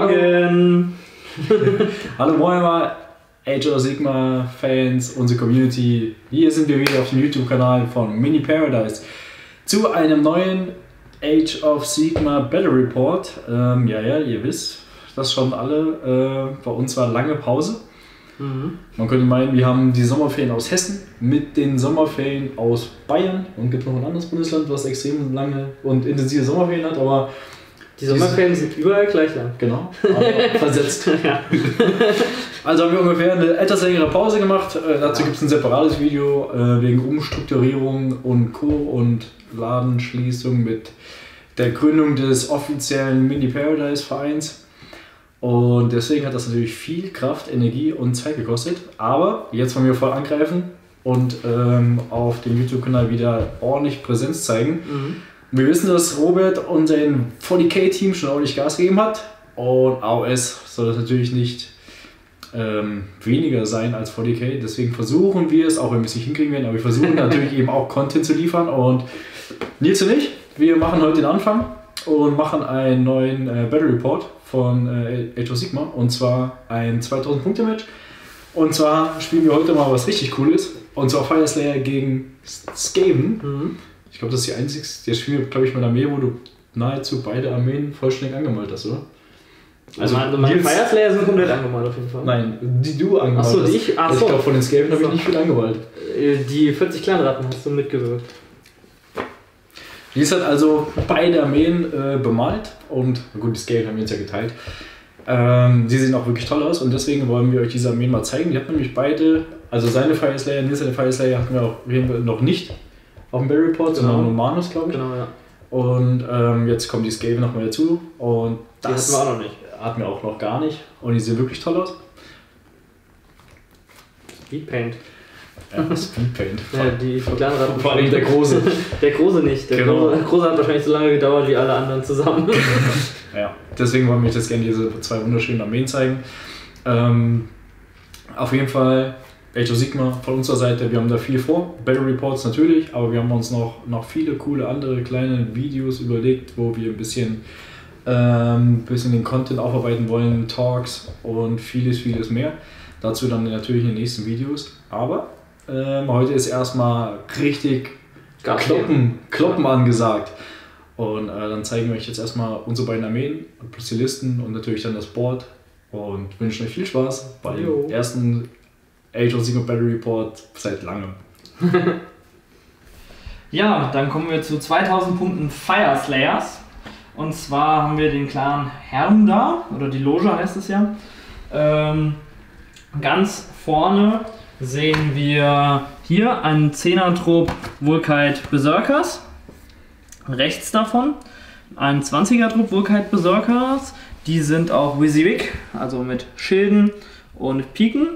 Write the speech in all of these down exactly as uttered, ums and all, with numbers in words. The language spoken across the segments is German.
Morgen! Hallo moin mal, Age of Sigmar Fans, unsere Community. Hier sind wir wieder auf dem YouTube-Kanal von Mini Paradise zu einem neuen Age of Sigmar Battle Report. Ähm, ja, ja, ihr wisst das schon alle. Äh, bei uns war lange Pause. Mhm. Man könnte meinen, wir haben die Sommerferien aus Hessen mit den Sommerferien aus Bayern und gibt noch ein anderes Bundesland, was extrem lange und intensive Sommerferien hat, aber die Sommerferien sind überall gleich lang. Genau, aber versetzt. Ja. Also haben wir ungefähr eine etwas längere Pause gemacht. Äh, dazu ja. gibt es ein separates Video äh, wegen Umstrukturierung und Co. und Ladenschließung mit der Gründung des offiziellen Mini Paradise Vereins. Und deswegen hat das natürlich viel Kraft, Energie und Zeit gekostet. Aber jetzt wollen wir voll angreifen und ähm, auf dem YouTube-Kanal wieder ordentlich Präsenz zeigen. Mhm. Wir wissen, dass Robert und sein vierzig K-Team schon ordentlich Gas gegeben hat. Und A O S soll das natürlich nicht ähm, weniger sein als vierzig K. Deswegen versuchen wir es, auch wenn wir es nicht hinkriegen werden, aber wir versuchen natürlich eben auch Content zu liefern. Und Nils und ich, wir machen heute den Anfang und machen einen neuen äh, Battle Report von äh, Age of Sigmar. Und zwar ein zweitausend Punkte Match. Und zwar spielen wir heute mal was richtig Cooles. Und zwar Fire Slayer gegen Skaven. Mhm. Ich glaube, das ist die einzige, der Spiel, glaube ich, mit einer Armee, wo du nahezu beide Armeen vollständig angemalt hast, oder? Also, also meine Fire Slayer sind komplett angemalt auf jeden Fall. Nein, die du angemalt Achso, hast. ich? Achso. Also ich glaube, von den Skaven habe ich nicht viel angemalt. Die vierzig Clanratten hast du mitgewirkt. Die ist halt also beide Armeen äh, bemalt und gut, die Skaven haben wir uns ja geteilt. Ähm, die sehen auch wirklich toll aus und deswegen wollen wir euch diese Armeen mal zeigen. Die hat nämlich beide, also seine Fire Slayer, Nils seine Fire Slayer hatten wir auch noch nicht auf dem Battle Report, genau. sondern nur Manus, glaube ich. Genau, ja. Und ähm, jetzt kommt die Skaven nochmal dazu und das die hatten wir auch noch nicht. Hatten wir auch noch gar nicht und die sehen wirklich toll aus. Speedpaint. Ja, Speedpaint. Ja, die Clanratten. Vor allem der Große. Der Große nicht. Der genau. Große, der Große hat wahrscheinlich so lange gedauert wie alle anderen zusammen. Ja, deswegen wollen wir euch jetzt gerne diese zwei wunderschönen Armeen zeigen. Ähm, auf jeden Fall Age of Sigmar von unserer Seite, wir haben da viel vor, Battle Reports natürlich, aber wir haben uns noch, noch viele coole andere kleine Videos überlegt, wo wir ein bisschen, ähm, bisschen den Content aufarbeiten wollen, Talks und vieles, vieles mehr. Dazu dann natürlich in den nächsten Videos, aber ähm, heute ist erstmal richtig Kloppen, Kloppen angesagt. Und äh, dann zeigen wir euch jetzt erstmal unsere beiden Armeen, plus die Listen und natürlich dann das Board und wünschen euch viel Spaß bei jo. dem ersten Age of Sigmar Battle Report seit langem. Ja, dann kommen wir zu zweitausend Punkten Fire Slayers. Und zwar haben wir den Clan Hermda, oder die Loge heißt es ja. Ähm, ganz vorne sehen wir hier einen Zehner-Trupp Vulkite Berserkers. Rechts davon ein zwanziger-Trupp Vulkite Berserkers. Die sind auch Wyzywik, also mit Schilden und Piken.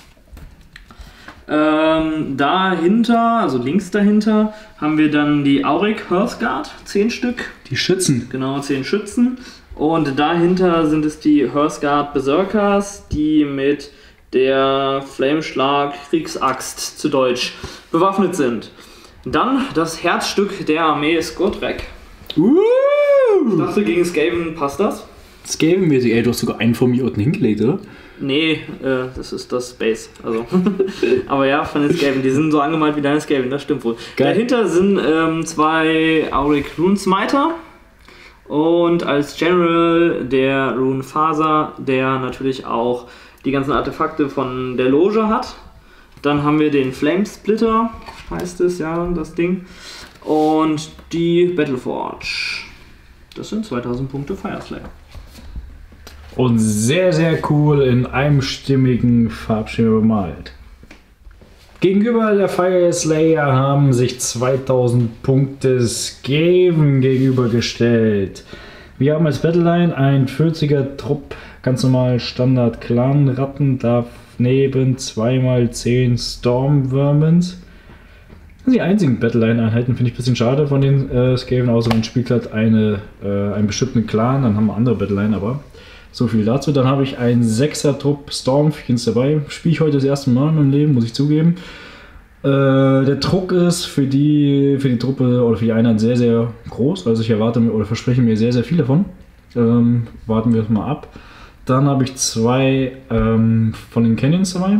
Ähm, dahinter, also links dahinter, haben wir dann die Auric Hearthguard, zehn Stück. Die Schützen. Genau, zehn Schützen. Und dahinter sind es die Hearthguard Berserkers, die mit der Flameschlag Kriegsaxt zu Deutsch bewaffnet sind. Dann das Herzstück der Armee ist Gotrek. Uh! Ich dachte, gegen Skaven passt das? Skaven-mäßig, ey, du hast sogar einen von mir unten hingelegt, oder? Nee, äh, das ist das Space. Also. Aber ja, von den Skaven, die sind so angemalt wie deine Skaven, das stimmt wohl. Geil. Dahinter sind ähm, zwei Auric Runesmiter und als General der Runefaser, der natürlich auch die ganzen Artefakte von der Loge hat. Dann haben wir den Flamesplitter, heißt es ja, das Ding. Und die Battleforge. Das sind zweitausend Punkte Fire Slayer. Und sehr, sehr cool in einem stimmigen Farbschema bemalt. Gegenüber der Fire Slayer haben sich zweitausend Punkte Skaven gegenübergestellt. Wir haben als Battleline ein vierziger Trupp, ganz normal Standard Clan-Ratten, daneben zweimal zehn Stormvermins. Das sind die einzigen Battleline-Einheiten, finde ich ein bisschen schade von den äh, Skaven, außer man spielt halt eine, äh, einen bestimmten Clan, dann haben wir andere Battleline, aber so viel dazu. Dann habe ich einen Sechser-Trupp Stormfiends dabei. Spiele ich heute das erste Mal in meinem Leben, muss ich zugeben. Äh, der Druck ist für die, für die Truppe oder für die Einheit sehr, sehr groß. Also ich erwarte mir oder verspreche mir sehr, sehr viel davon. Ähm, warten wir es mal ab. Dann habe ich zwei ähm, von den Canyons dabei.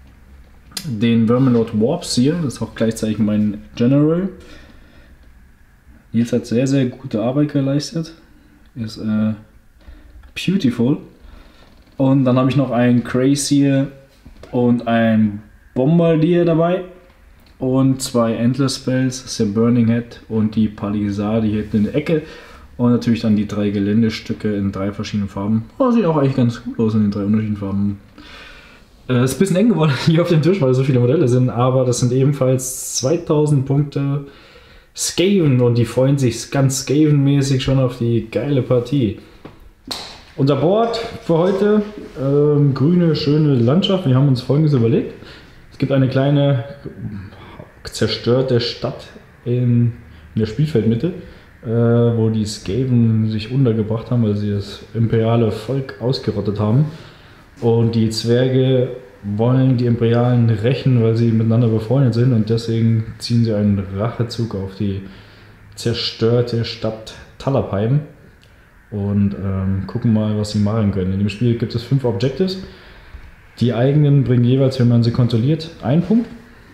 Den Vermilord Warpseer, das ist auch gleichzeitig mein General. Nils hat sehr, sehr gute Arbeit geleistet. Ist äh, beautiful. Und dann habe ich noch einen Crazier und einen Bombardier dabei. Und zwei Endless Spells, das ist der Burning Head und die Palisade hier hinten in der Ecke. Und natürlich dann die drei Geländestücke in drei verschiedenen Farben. Oh, sieht auch eigentlich ganz gut aus in den drei unterschiedlichen Farben. Es äh, ist ein bisschen eng geworden hier auf dem Tisch, weil so viele Modelle sind, aber das sind ebenfalls zweitausend Punkte Skaven und die freuen sich ganz Skaven-mäßig schon auf die geile Partie. Unser Board für heute, ähm, grüne, schöne Landschaft. Wir haben uns Folgendes überlegt. Es gibt eine kleine zerstörte Stadt in, in der Spielfeldmitte, äh, wo die Skaven sich untergebracht haben, weil sie das imperiale Volk ausgerottet haben. Und die Zwerge wollen die Imperialen rächen, weil sie miteinander befreundet sind und deswegen ziehen sie einen Rachezug auf die zerstörte Stadt Talabheim und ähm, gucken mal, was sie machen können. In dem Spiel gibt es fünf Objectives. Die eigenen bringen jeweils, wenn man sie kontrolliert, einen Punkt.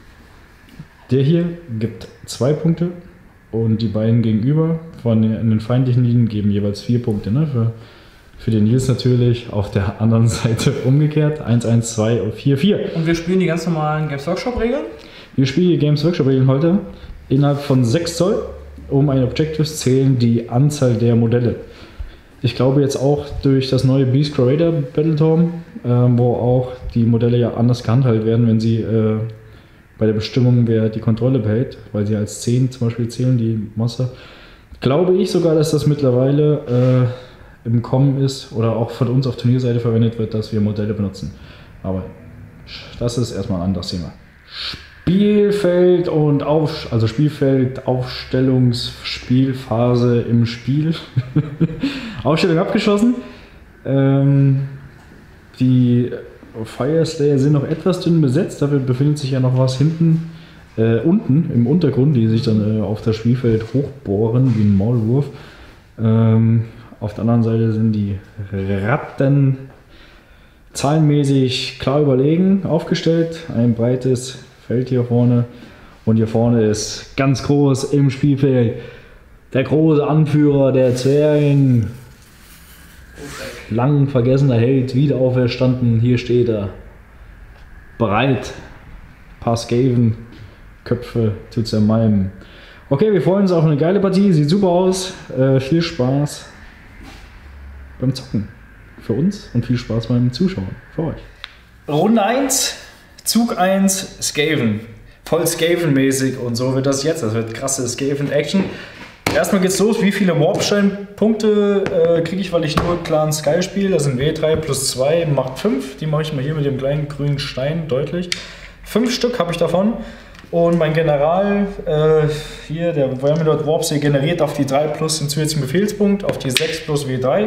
Der hier gibt zwei Punkte und die beiden gegenüber von den, den feindlichen Linien geben jeweils vier Punkte. Ne? Für, für den Nils natürlich auf der anderen Seite umgekehrt. eins, eins, zwei und vier, vier. Und wir spielen die ganz normalen Games Workshop-Regeln? Wir spielen die Games Workshop-Regeln heute innerhalb von sechs Zoll. Um ein Objective zählen die Anzahl der Modelle. Ich glaube jetzt auch durch das neue Beast Creator Battletorm, äh, wo auch die Modelle ja anders gehandhabt werden, wenn sie äh, bei der Bestimmung, wer die Kontrolle behält, weil sie als zehn zum Beispiel zählen, die Monster. Glaube ich sogar, dass das mittlerweile äh, im Kommen ist oder auch von uns auf Turnierseite verwendet wird, dass wir Modelle benutzen. Aber das ist erstmal ein anderes Thema. Spielfeld und auf, also Spielfeld, Aufstellungsspielphase im Spiel. Ausstellung abgeschlossen. Ähm, die Fireslayer sind noch etwas dünn besetzt, dafür befindet sich ja noch was hinten, äh, unten im Untergrund, die sich dann äh, auf das Spielfeld hochbohren wie ein Maulwurf. Ähm, auf der anderen Seite sind die Ratten zahlenmäßig klar überlegen aufgestellt. Ein breites Feld hier vorne und hier vorne ist ganz groß im Spielfeld der große Anführer der Zwergen. Lang vergessener Held, wieder auferstanden. Hier steht er. Bereit. Ein paar Skaven, Köpfe zu zermalmen. Okay, wir freuen uns auf eine geile Partie. Sieht super aus. Äh, viel Spaß beim Zocken. Für uns und viel Spaß beim Zuschauen. Für euch. Runde eins, Zug eins, Skaven. Voll Skaven-mäßig und so wird das jetzt. Das wird krasse Skaven-Action. Erstmal geht's los. Wie viele Warpstein-Punkte äh, kriege ich, weil ich nur Clan Sky spiele? Das sind W drei plus zwei, macht fünf. Die mache ich mal hier mit dem kleinen grünen Stein deutlich. Fünf Stück habe ich davon. Und mein General, äh, hier, der Vermilord Warpseer, generiert auf die drei plus den zusätzlichen Befehlspunkt, auf die sechs plus W drei.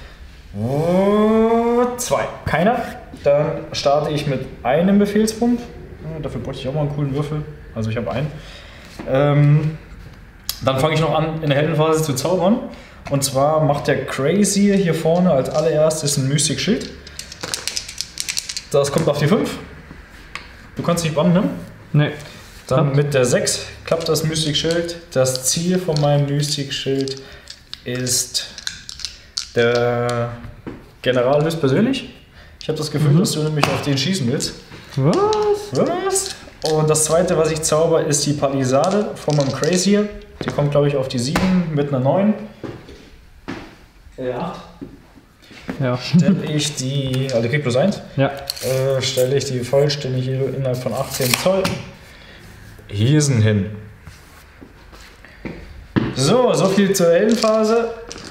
zwei. Keiner. Dann starte ich mit einem Befehlspunkt. Ja, dafür bräuchte ich auch mal einen coolen Würfel. Also ich habe einen. Ähm, Dann fange ich noch an, in der Heldenphase zu zaubern. Und zwar macht der Crazy hier vorne als allererstes ein Mystic Schild. Das kommt auf die fünf. Du kannst nicht bannen, ne? Nee. Dann mit der sechs klappt das Mystic Schild. Das Ziel von meinem Mystic Schild ist der General höchstpersönlich. Ich habe das Gefühl, mhm. dass du nämlich auf den schießen willst. Was? Was? Und das zweite, was ich zauber, ist die Palisade von meinem Crazy. Die kommt, glaube ich, auf die sieben mit einer neun. Äh, acht. Ja. Stelle ich die, also die kriegt plus eins. Ja. Äh, stelle ich die vollständig innerhalb von achtzehn Zoll. Hier sind hin. So, so viel zur Heldenphase.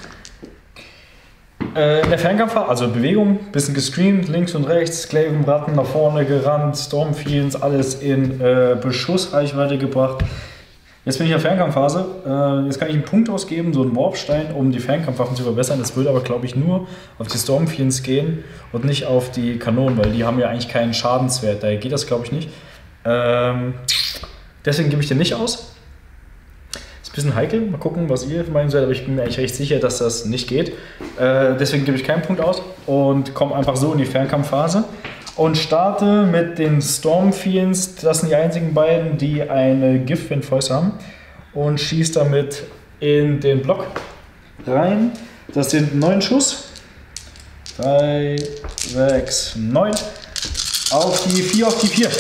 Äh, in der Fernkampfphase, also Bewegung, bisschen gestreamt, links und rechts, Skaven, Ratten nach vorne gerannt, Stormfiends, alles in äh, Beschussreichweite gebracht. Jetzt bin ich in der Fernkampfphase. Äh, jetzt kann ich einen Punkt ausgeben, so einen Warpstein, um die Fernkampfwaffen zu verbessern. Das würde aber, glaube ich, nur auf die Stormfiends gehen und nicht auf die Kanonen, weil die haben ja eigentlich keinen Schadenswert. Daher geht das, glaube ich, nicht. Ähm, deswegen gebe ich den nicht aus. Ist ein bisschen heikel, mal gucken, was ihr meinen seid, aber ich bin mir eigentlich recht sicher, dass das nicht geht. Äh, deswegen gebe ich keinen Punkt aus und komme einfach so in die Fernkampfphase und starte mit den Storm Fiends. Das sind die einzigen beiden, die eine Giftwindfäuste haben, und schieße damit in den Block rein. Das sind neun Schuss. drei, sechs, neun. Auf die vier, auf die vier.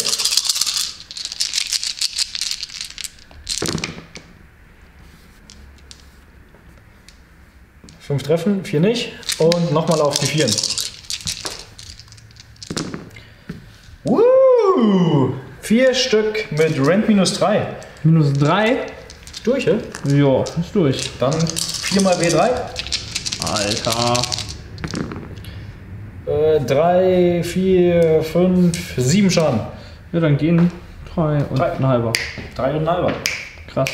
fünf treffen, vier nicht. Und nochmal auf die vier. Woo! vier Stück mit Rent minus drei. Minus drei? Ist durch, ja? Ja, ist durch. Dann vier mal W drei. Alter. Äh, drei, vier, fünf, sieben Schaden. Ja, dann gehen drei und Drei. ein halber. drei und ein halber. Krass.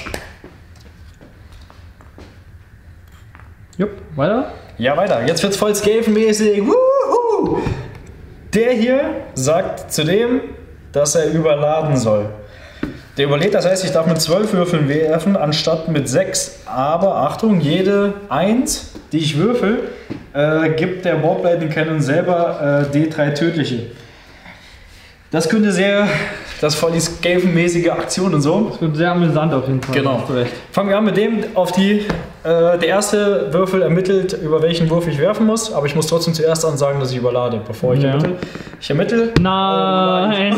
Jupp, weiter? Ja, weiter. Jetzt wird's voll Skaven-mäßig. Wuhu! Der hier sagt zu dem, dass er überladen soll. Der überlebt, das heißt, ich darf mit zwölf Würfeln werfen, anstatt mit sechs. Aber Achtung, jede eins, die ich würfel, äh, gibt der Warp-Lightning Cannon selber äh, D drei tödliche. Das könnte sehr, das ist voll die Skaven-mäßige Aktion und so. Das wird sehr amüsant auf jeden Fall. Genau. Hast du recht. Fangen wir an mit dem, auf die, äh, der erste Würfel ermittelt, über welchen Wurf ich werfen muss, aber ich muss trotzdem zuerst ansagen, dass ich überlade, bevor ich Ja. ermittle. Ich ermittle. Nein!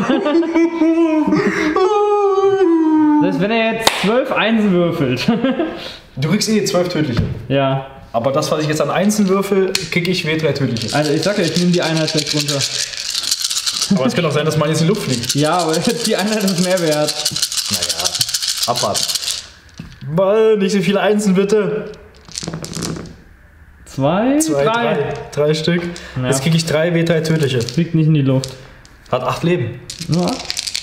Das ist, wenn er jetzt zwölf Einsen würfelt. Du kriegst eh zwölf tödliche. Ja. Aber das, was ich jetzt an Einsen würfel, kriege ich W drei tödliche. Also ich sag ja, ich nehme die Einheit weg runter. Aber es kann auch sein, dass meine jetzt in die Luft fliegt. Ja, aber die Einheit ist mehr wert. Naja, abwarten. Mal, nicht so viele Einsen bitte. Zwei, Zwei, drei. drei, drei Stück. Ja. Jetzt kriege ich drei W drei tödliche. Fliegt nicht in die Luft. Hat acht Leben. Nur acht.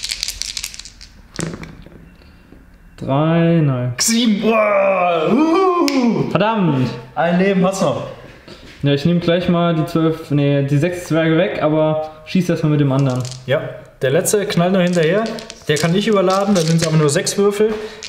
Drei, nein. Sieben. Uah, uh. Verdammt! Ein Leben hat's noch. Ja, ich nehme gleich mal die zwölf, nee, die sechs Zwerge weg, aber schieß erstmal mit dem anderen. Ja, der letzte knallt noch hinterher. Der kann nicht überladen, da sind es aber nur sechs Würfel.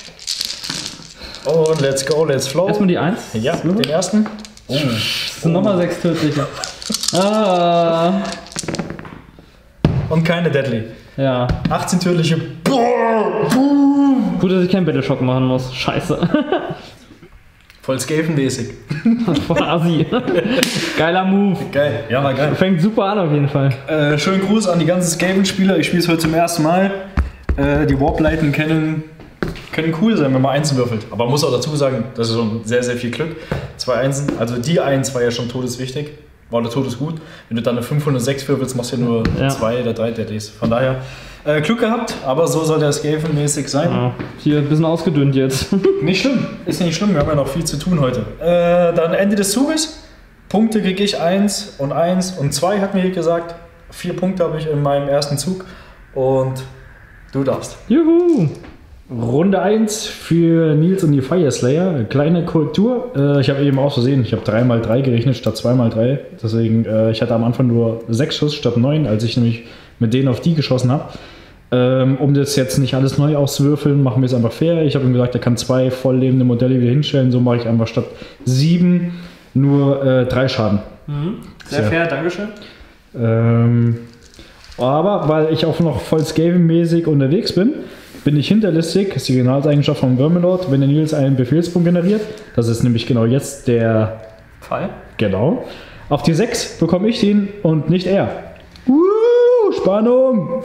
Und let's go, let's flow. Erstmal die eins. Ja, den ersten. Oh. Das sind nochmal sechs tödliche. Ah. Und keine Deadly. Ja. achtzehn tödliche. Boah. Gut, dass ich keinen Battleshock machen muss. Scheiße. Voll Skaven-mäßig. Voll assi. Geiler Move. Geil, ja, war geil. Fängt super an auf jeden Fall. Äh, schönen Gruß an die ganzen Skaven-Spieler. Ich spiele es heute zum ersten Mal. Äh, die Warp-Lightning können, können cool sein, wenn man Einsen würfelt. Aber man muss auch dazu sagen, das ist schon sehr, sehr viel Glück. Zwei Einsen, also die Eins war ja schon todeswichtig. War der Todes gut. Wenn du dann eine fünfhundertsechs würfelst, machst du ja nur Ja. zwei oder drei Deadlies. Von daher äh, Glück gehabt, aber so soll der Skaven-mäßig sein. Ja, hier ein bisschen ausgedünnt jetzt. Nicht schlimm, ist nicht schlimm, wir haben ja noch viel zu tun heute. Äh, dann Ende des Zuges. Punkte kriege ich eins und eins und zwei, hat mir hier gesagt. Vier Punkte habe ich in meinem ersten Zug und du darfst. Juhu. Runde eins für Nils und die Fire Slayer. Kleine Korrektur. Äh, ich habe eben auch so sehen, ich habe drei mal drei gerechnet statt zwei mal drei. Deswegen, äh, ich hatte am Anfang nur sechs Schuss statt neun, als ich nämlich mit denen auf die geschossen habe. Ähm, um das jetzt nicht alles neu auszuwürfeln, machen wir es einfach fair. Ich habe ihm gesagt, er kann zwei volllebende Modelle wieder hinstellen. So mache ich einfach statt sieben nur äh, drei Schaden. Mhm. Sehr, Sehr. fair, Dankeschön. Ähm, aber weil ich auch noch voll Skaven-mäßig unterwegs bin, bin ich hinterlistig. Das ist die Signalseigenschaft von Vermilord, wenn der Nils einen Befehlspunkt generiert. Das ist nämlich genau jetzt der Fall. Genau. Auf die sechs bekomme ich ihn und nicht er. Uh, Spannung!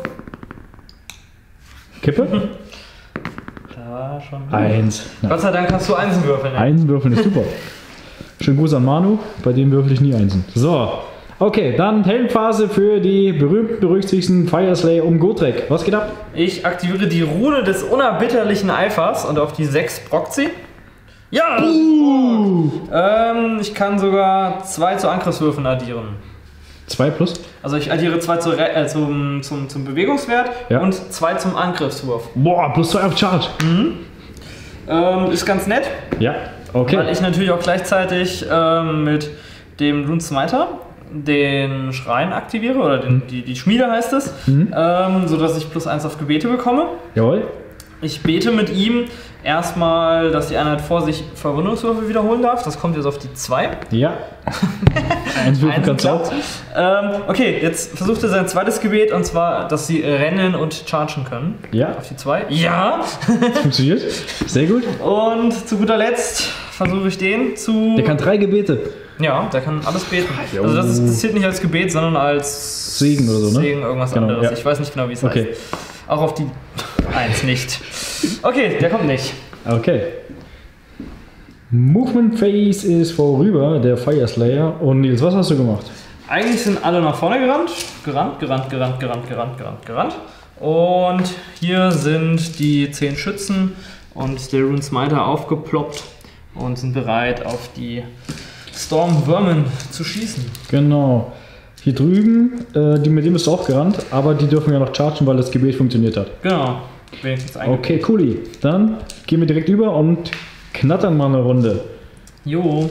Kippe? Da schon. Eins. Na, Gott sei Dank hast du Einsen würfeln. Ne? Einsen würfeln ist super. Schönen Gruß an Manu, bei dem würfel ich nie Einsen. So, okay, dann Heldenphase für die berühmten, berüchtigten Fire Slayer um Gotrek. Was geht ab? Ich aktiviere die Rune des unerbitterlichen Eifers und auf die sechs prockt sie. Ja! das ist gut. Ähm, ich kann sogar zwei zu Angriffswürfen addieren. zwei plus? Also ich addiere zwei zu Re äh, zum, zum, zum Bewegungswert Ja. und zwei zum Angriffswurf. Boah, plus zwei auf Charge. Ähm, ist ganz nett, Ja, okay. weil ich natürlich auch gleichzeitig ähm, mit dem Rune Smiter den Schrein aktiviere, oder den, die, die Schmiede heißt es, Mhm. ähm, sodass ich plus eins auf Gebete bekomme. Jawohl. Ich bete mit ihm erstmal, dass die Einheit vor sich Verwundungswürfe wiederholen darf. Das kommt jetzt auf die zwei. Ja. Eins Würfel kannst du auch. Ähm, okay, jetzt versucht er sein zweites Gebet und zwar, dass sie rennen und chargen können. Ja. Auf die zwei. Ja. Funktioniert. Sehr gut. Und zu guter Letzt versuche ich den zu... Der kann drei Gebete. Ja, der kann alles beten. Jo. Also das, ist, das zählt nicht als Gebet, sondern als Segen oder so, ne? Segen, irgendwas Genau, anderes. ja. Ich weiß nicht genau, wie es Okay. heißt. Auch auf die eins nicht. Okay, der kommt nicht. Okay. Movement Phase ist vorüber, der Fire Slayer. Und Nils, was hast du gemacht? Eigentlich sind alle nach vorne gerannt. Gerannt, gerannt, gerannt, gerannt, gerannt, gerannt, gerannt. Und hier sind die zehn Schützen und der Rune Smiter aufgeploppt und sind bereit, auf die Storm Vermin zu schießen. Genau. Hier drüben, äh, die, mit dem bist du auch gerannt, aber die dürfen ja noch chargen, weil das Gebet funktioniert hat. Genau. Wenigstens ein Okay, cooli. Dann gehen wir direkt über und knattern mal eine Runde. Jo.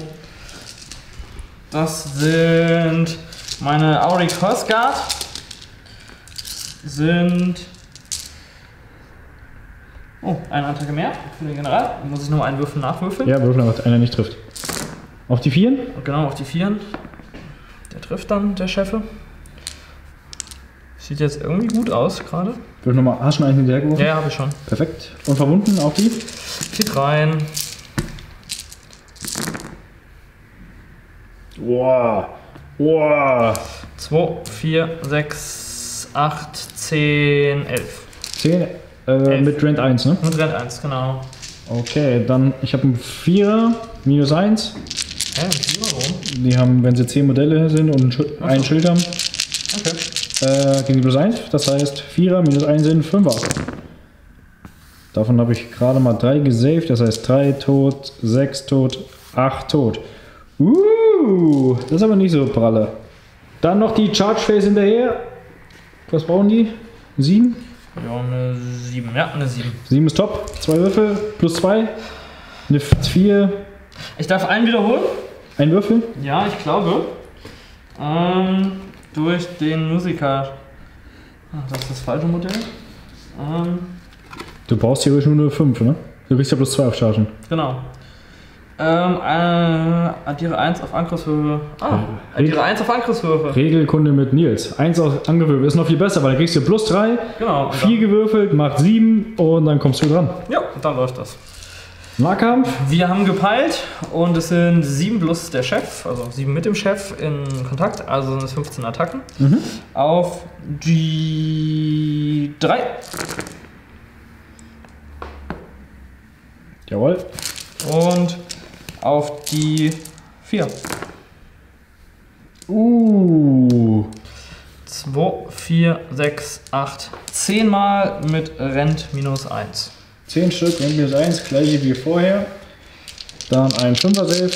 Das sind meine Auric Hurstguard. Sind. Oh, eine Attacke mehr für den General. Dann muss ich noch einen Würfel nachwürfeln. Ja, würfeln, aber einer nicht trifft. Auf die Vieren? Genau, auf die Vieren. Der trifft dann, der Chefe. Sieht jetzt irgendwie gut aus gerade. Würfel nochmal. Hast du schon einen hinterhergeworfen? Ja, habe ich schon. Perfekt. Und verwunden auf die? Geht rein. Wow. Wow. zwei, vier, sechs, acht, zehn, elf. zehn äh, Elf. mit Rand eins, ne? Und Rand eins, genau. Okay, dann ich habe einen Vierer, minus eins. Hä, warum? Die haben, wenn sie zehn Modelle sind und ein Schild- Ach so. ein Schild haben, Okay. äh, gegen die plus eins. Das heißt, Vierer minus eins sind Fünfer. Davon habe ich gerade mal drei gesaved. Das heißt, drei tot, sechs tot, acht tot. Uh, das ist aber nicht so pralle. Dann noch die Charge Phase hinterher. Was brauchen die? sieben? Ja, eine sieben. Ja, eine sieben. sieben ist top. Zwei Würfel, plus zwei. Eine vier. Ich darf einen wiederholen? Ein Würfel. Ja, ich glaube. Ähm, durch den Musiker. Ach, das ist das falsche Modell. Ähm, Du brauchst theoretisch nur eine fünf, ne? Du kriegst ja plus zwei auf Chargen. genau. Ähm, äh, addiere eins auf Angriffswürfe. Ah, addiere eins auf Angriffswürfe. Regelkunde mit Nils. eins auf Angriffswürfel ist noch viel besser, weil dann kriegst du plus drei, Genau. und vier gewürfelt, macht sieben und dann kommst du dran. Dann, ja, und dann läuft das. Nahkampf. Wir haben gepeilt und es sind sieben plus der Chef, also sieben mit dem Chef in Kontakt, also sind es fünfzehn Attacken. Mhm. Auf G drei. Jawohl. Und auf die vier. Uh. zwei, vier, sechs, acht. zehn Mal mit Rent minus eins. zehn Stück, Rand minus eins, gleiche wie vorher. Dann ein fünfer Save.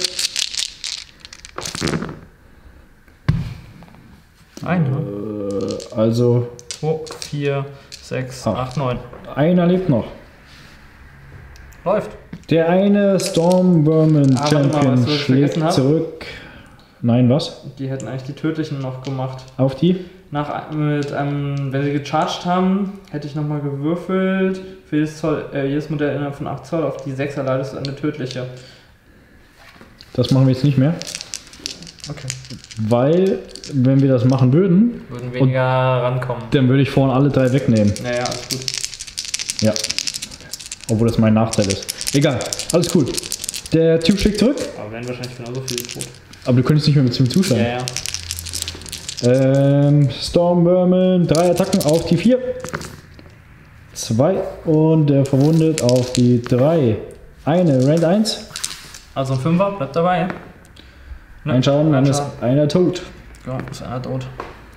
Ein, ne? Äh, also zwei, vier, sechs, Ah. acht, neun. einer lebt noch. Läuft. Der eine Stormvermin Ah, warte mal, Champion weißt du, was ich schlägt vergessen hab? zurück. Nein, was? Die hätten eigentlich die tödlichen noch gemacht. Auf die? Nach, mit einem, wenn sie gecharged haben, hätte ich nochmal gewürfelt. Für jedes, Zoll, äh, jedes Modell innerhalb von acht Zoll auf die sechs erleidest du eine tödliche. Das machen wir jetzt nicht mehr. Okay. Weil, wenn wir das machen würden, Würden weniger rankommen. dann würde ich vorne alle drei wegnehmen. Naja, alles gut. Ja. Obwohl das mein Nachteil ist. Egal, alles cool. Der Typ schlägt zurück, Aber werden wahrscheinlich genauso viele tot. aber du könntest nicht mehr mit ihm zuschauen. Ja, ja. Ähm, Stormvermin, drei Attacken auf die vier. Zwei und der verwundet auf die drei. Eine, Rand eins. Also ein Fünfer, bleibt dabei. Ne? Ein Schaden, dann Ein ist Schaden. einer tot. Ja, ist einer tot.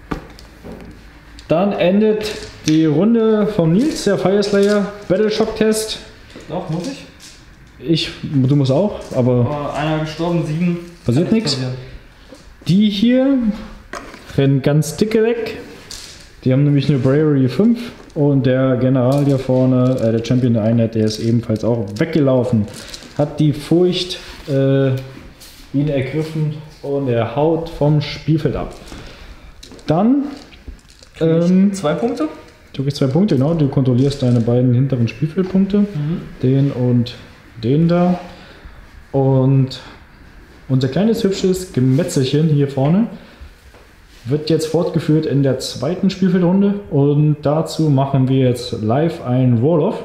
Dann endet die Runde von Nils, der Fire Slayer Battle Shock Test. Doch, muss ich. Ich, du musst auch, aber Aber einer gestorben, sieben. passiert Kann nichts. passieren. Die hier rennen ganz dicke weg. Die haben nämlich eine Bravery fünf und der General hier vorne, äh, der Champion der Einheit, der ist ebenfalls auch weggelaufen. Hat die Furcht äh, ihn ergriffen und er haut vom Spielfeld ab. Dann ähm, Zwei Punkte. Du kriegst zwei Punkte, genau. Du kontrollierst deine beiden hinteren Spielfeldpunkte. Mhm. Den und den da. Und unser kleines, hübsches Gemetzelchen hier vorne wird jetzt fortgeführt in der zweiten Spielfeldrunde. Und dazu machen wir jetzt live ein Roll-Off.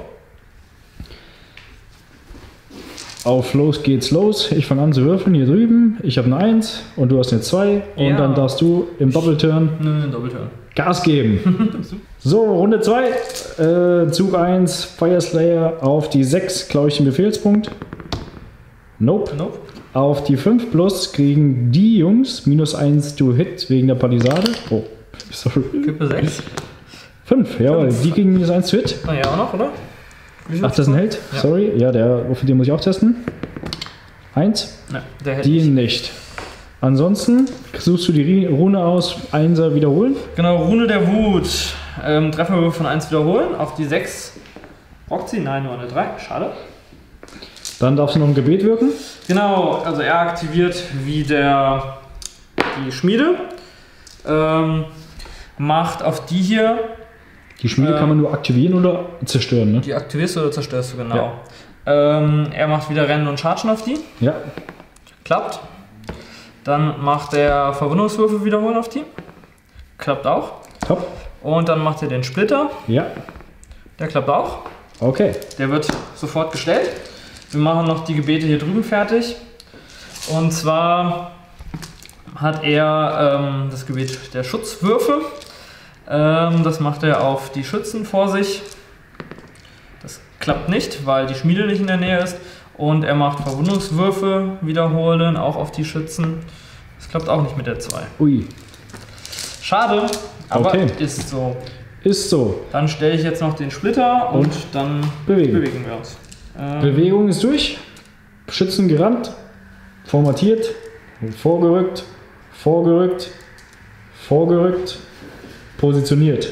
Auf los geht's los. Ich fange an zu würfeln hier drüben. Ich habe eine eins und du hast eine zwei. Und Ja. dann darfst du im Doppelturn Nö, Doppelturn. Gas geben. So, Runde zwei. Äh, Zug eins, Fire Slayer auf die sechs, klaue ich den Befehlspunkt. Nope. Nope. Auf die fünf plus kriegen die Jungs minus eins to hit wegen der Palisade. Oh, sorry. Kippe sechs. fünf, jawohl. Die kriegen minus eins to hit. Na ja, auch noch, oder? Wie viel Ach, das ist ein Held? Ja. Sorry. Ja, der, für den muss ich auch testen. eins. Ne, der hätte Die ich. nicht. Ansonsten suchst du die Rune aus, Einser wiederholen. Genau, Rune der Wut. Ähm, Trefferwürfe von eins wiederholen. Auf die sechs rockt sie. Nein, nur eine drei. Schade. Dann darfst du noch ein Gebet wirken. Genau, also er aktiviert wieder die Schmiede. Ähm, macht auf die hier. Die Schmiede Ähm, kann man nur aktivieren oder zerstören, ne? Die aktivierst du oder zerstörst du, genau. Ja. Ähm, er macht wieder Rennen und Chargen auf die. Ja. Klappt. Dann macht er Verwundungswürfe wiederholen auf die. Klappt auch. Top. Und dann macht er den Splitter. Ja. Der klappt auch. Okay. Der wird sofort gestellt. Wir machen noch die Gebete hier drüben fertig. Und zwar hat er ähm, das Gebet der Schutzwürfe. Ähm, das macht er auf die Schützen vor sich. Das klappt nicht, weil die Schmiede nicht in der Nähe ist. Und er macht Verwundungswürfe wiederholen, auch auf die Schützen. Das klappt auch nicht mit der zwei. Ui. Schade, aber Okay. ist so. Ist so. Dann stelle ich jetzt noch den Splitter und, Und dann bewegen. bewegen wir uns. Ähm, Bewegung ist durch. Schützen gerannt. Formatiert. Vorgerückt. Vorgerückt. Vorgerückt. Positioniert.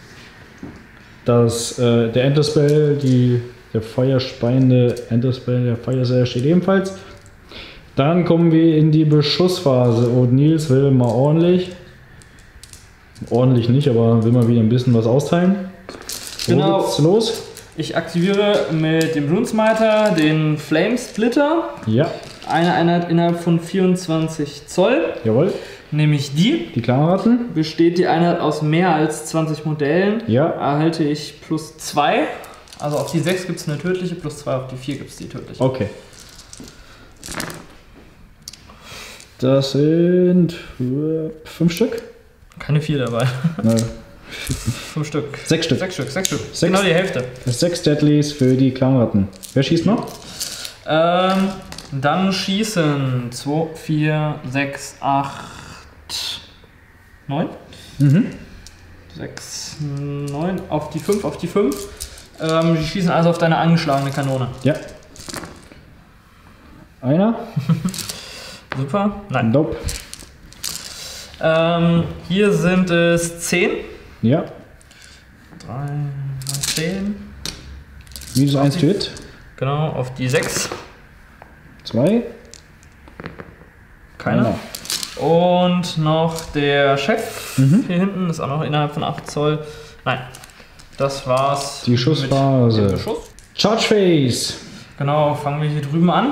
Das, äh, der Enterspell, die, der feuerspeiende Enterspell, der Feuerseher steht ebenfalls. Dann kommen wir in die Beschussphase und Nils will mal ordentlich, ordentlich nicht, aber will mal wieder ein bisschen was austeilen. Wo Genau. geht's los? Ich aktiviere mit dem Runesmiter den Flame Splitter. Ja, Eine Einheit innerhalb von vierundzwanzig Zoll. jawohl. Nämlich die. Die Klammerratten. Besteht die Einheit aus mehr als zwanzig Modellen. Ja, Erhalte ich plus zwei. Also auf die sechs gibt es eine tödliche, plus zwei auf die vier gibt es die tödliche. okay. Das sind äh, fünf Stück? Keine vier dabei. Ne, Fünf Stück. sechs Stück. Sechs Stück, sechs Stück. Sechs. Genau die Hälfte. Sechs Deadlies für die Klammerratten. Wer schießt noch? Ähm, dann schießen zwei, vier, sechs, acht, neun. Mhm. sechs, neun auf die fünf, auf die fünf. Ähm, die schießen also auf deine angeschlagene Kanone. Ja. Einer? Super. Nein. Nope. Ähm, hier sind es zehn. Ja. drei, zehn. Minus eins to hit. Genau, auf die sechs. Zwei. Keiner. Und noch der Chef Mhm. hier hinten ist auch noch innerhalb von acht Zoll. Nein, das war's. Die Schussphase. mit dem Beschuss. Charge Phase. Genau, fangen wir hier drüben an.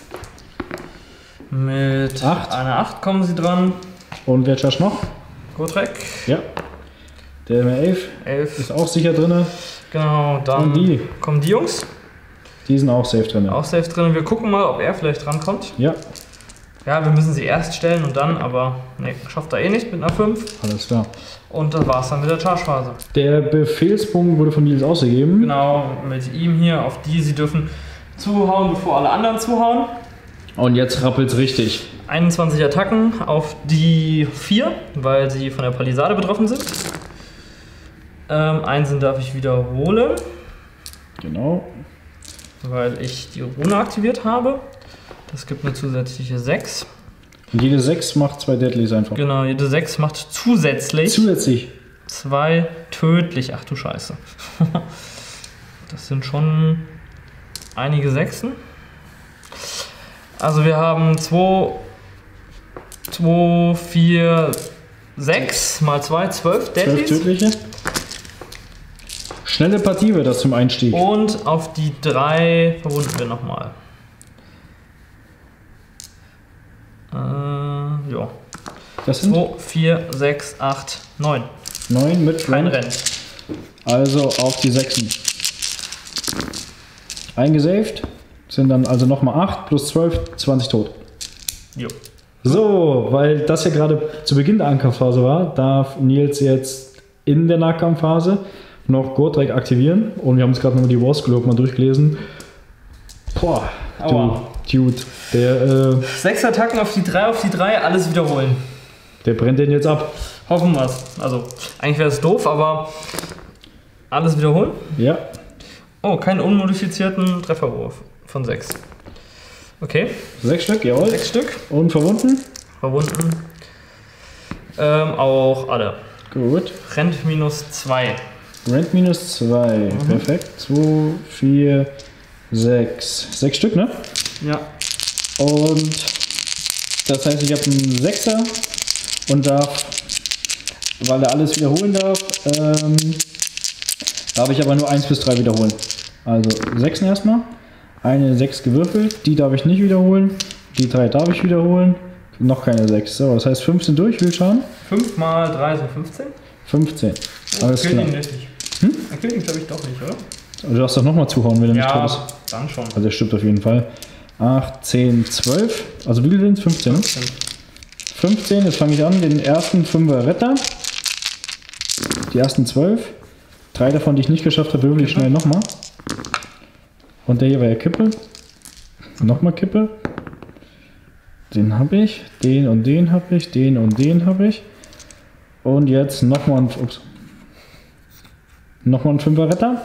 Mit Acht. einer acht kommen sie dran. Und wer charge noch? Gotrek, Ja. Der M elf elf. ist auch sicher drin. Genau, dann Und die? kommen die Jungs. Die sind auch safe drin. Auch safe drin. Wir gucken mal, ob er vielleicht drankommt. Ja, Ja, wir müssen sie erst stellen und dann, aber ne, schafft er eh nicht mit einer fünf. alles klar. Und das war's dann mit der Charge-Phase. Der Befehlspunkt wurde von Nils ausgegeben. Genau, mit ihm hier auf die. Sie dürfen zuhauen, bevor alle anderen zuhauen. Und jetzt rappelt's richtig. einundzwanzig Attacken auf die vier, weil sie von der Palisade betroffen sind. Ähm, Einsen darf ich wiederholen, Genau. weil ich die Rune aktiviert habe. Das gibt eine zusätzliche sechs. Und jede sechs macht zwei Deadlies einfach. Genau, jede sechs macht zusätzlich Zusätzlich. zwei tödlich. Ach du Scheiße. Das sind schon einige Sechsen. Also wir haben zwei, zwei, vier, sechs mal zwei, zwölf Zwölf Deadlies. tödliche. Schnelle Partie wird das zum Einstieg. Und auf die drei verwunden wir nochmal. Äh, ja. Das sind zwei, vier, sechs, acht, neun. neun mit Kein Rent. Rennen. Also auf die sechsen. Eingesaved. Sind dann also nochmal acht plus zwölf, zwanzig tot. Jo. So, weil das ja gerade zu Beginn der Angriffsphase war, darf Nils jetzt in der Nahkampfphase noch Gotrek aktivieren. Und wir haben uns gerade nochmal die War Scroll mal durchgelesen. Boah, du, Aua. Dude, der, äh, Sechs Attacken auf die drei, auf die drei, alles wiederholen. der brennt den jetzt ab. Hoffen wir es. Also, eigentlich wäre es doof, aber alles wiederholen. Ja, Oh, keinen unmodifizierten Trefferwurf von sechs. Okay, sechs Stück, jawohl. sechs Stück. Und verwunden. Verwunden. Ähm, auch alle. Gut. Rent minus zwei. Rent minus zwei. Perfekt. zwei, vier, sechs. sechs Stück, ne? Ja. Und das heißt, ich habe einen Sechser und darf, weil er alles wiederholen darf, ähm, darf ich aber nur eins bis drei wiederholen. Also sechs erstmal. Eine sechs gewürfelt, die darf ich nicht wiederholen. Die drei darf ich wiederholen. Noch keine sechs. So, das heißt fünfzehn durch, viel Schaden. fünf mal drei sind fünfzehn. fünfzehn. Alles killt klar. ihn nicht. Hm? Er killt ihn, glaube ich, doch nicht, oder? Du darfst doch nochmal zuhauen, wenn er nicht tot ist. Ja, dann schon. Also der stirbt auf jeden Fall. acht, zehn, zwölf. Also wie viel sind es? fünfzehn, ne? fünfzehn, jetzt fange ich an. Den ersten fünfer Retter. Die ersten zwölf. Drei davon, die ich nicht geschafft habe, würfel ich schnell nochmal. Und der hier war ja Kippe. Nochmal Kippe. Den habe ich. Den und den habe ich. Den und den habe ich. Und jetzt nochmal ein, ups, nochmal ein fünfer Retter.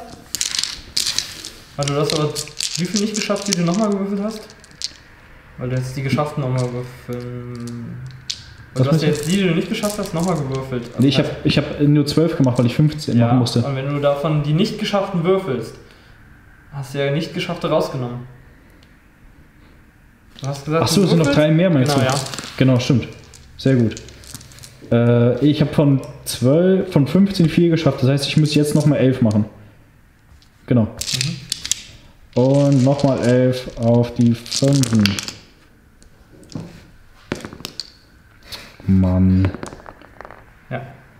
Also du hast aber wie viel nicht geschafft, die du nochmal gewürfelt hast? Weil du jetzt die geschafften nochmal würfeln... Was Du hast meinst du? jetzt die, die du nicht geschafft hast, nochmal gewürfelt. Also Nee, ich habe ich hab nur zwölf gemacht, weil ich fünfzehn ja, machen musste. und wenn du davon die nicht geschafften würfelst, hast du ja nicht geschaffte rausgenommen. Du hast gesagt, Ach so, du es sind noch würfelst? drei mehr, meinst Genau, du? ja. Genau, stimmt. Sehr gut. Äh, ich habe von zwölf, von fünfzehn vier geschafft. Das heißt, ich muss jetzt nochmal elf machen. Genau. Mhm. Und nochmal elf auf die fünfen. Mann. Ja.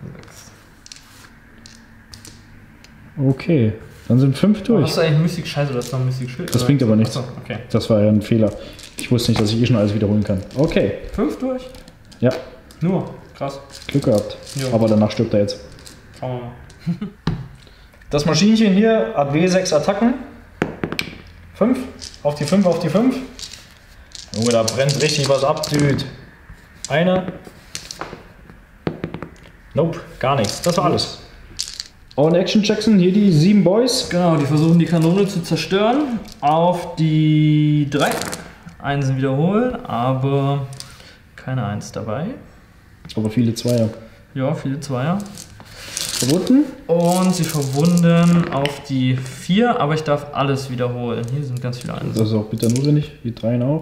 Okay. Dann sind fünf Aber durch. hast du eigentlich Mystik Scheiße, du hast noch Mystik Schild? Das oder? bringt aber nichts. Achso, okay. Das war ja ein Fehler. Ich wusste nicht, dass ich eh schon alles wiederholen kann. Okay. Fünf durch? Ja, Nur. Krass. Glück gehabt. Jo. Aber danach stirbt er jetzt. Schauen wir mal. Das Maschinchen hier hat W sechs Attacken. fünf. Auf die fünf, auf die fünf. Junge, da brennt richtig was ab, Dude. Eine. Nope, gar nichts. Das war alles. Und Action Jackson, hier die sieben Boys. Genau, die versuchen die Kanone zu zerstören. Auf die drei. Einsen wiederholen, aber keine Eins dabei. Aber viele Zweier. Ja, viele Zweier. Verwunden. Und sie verwunden auf die vier, aber ich darf alles wiederholen. Hier sind ganz viele Einsen. Das ist auch bitter notwendig. Die Dreien auch.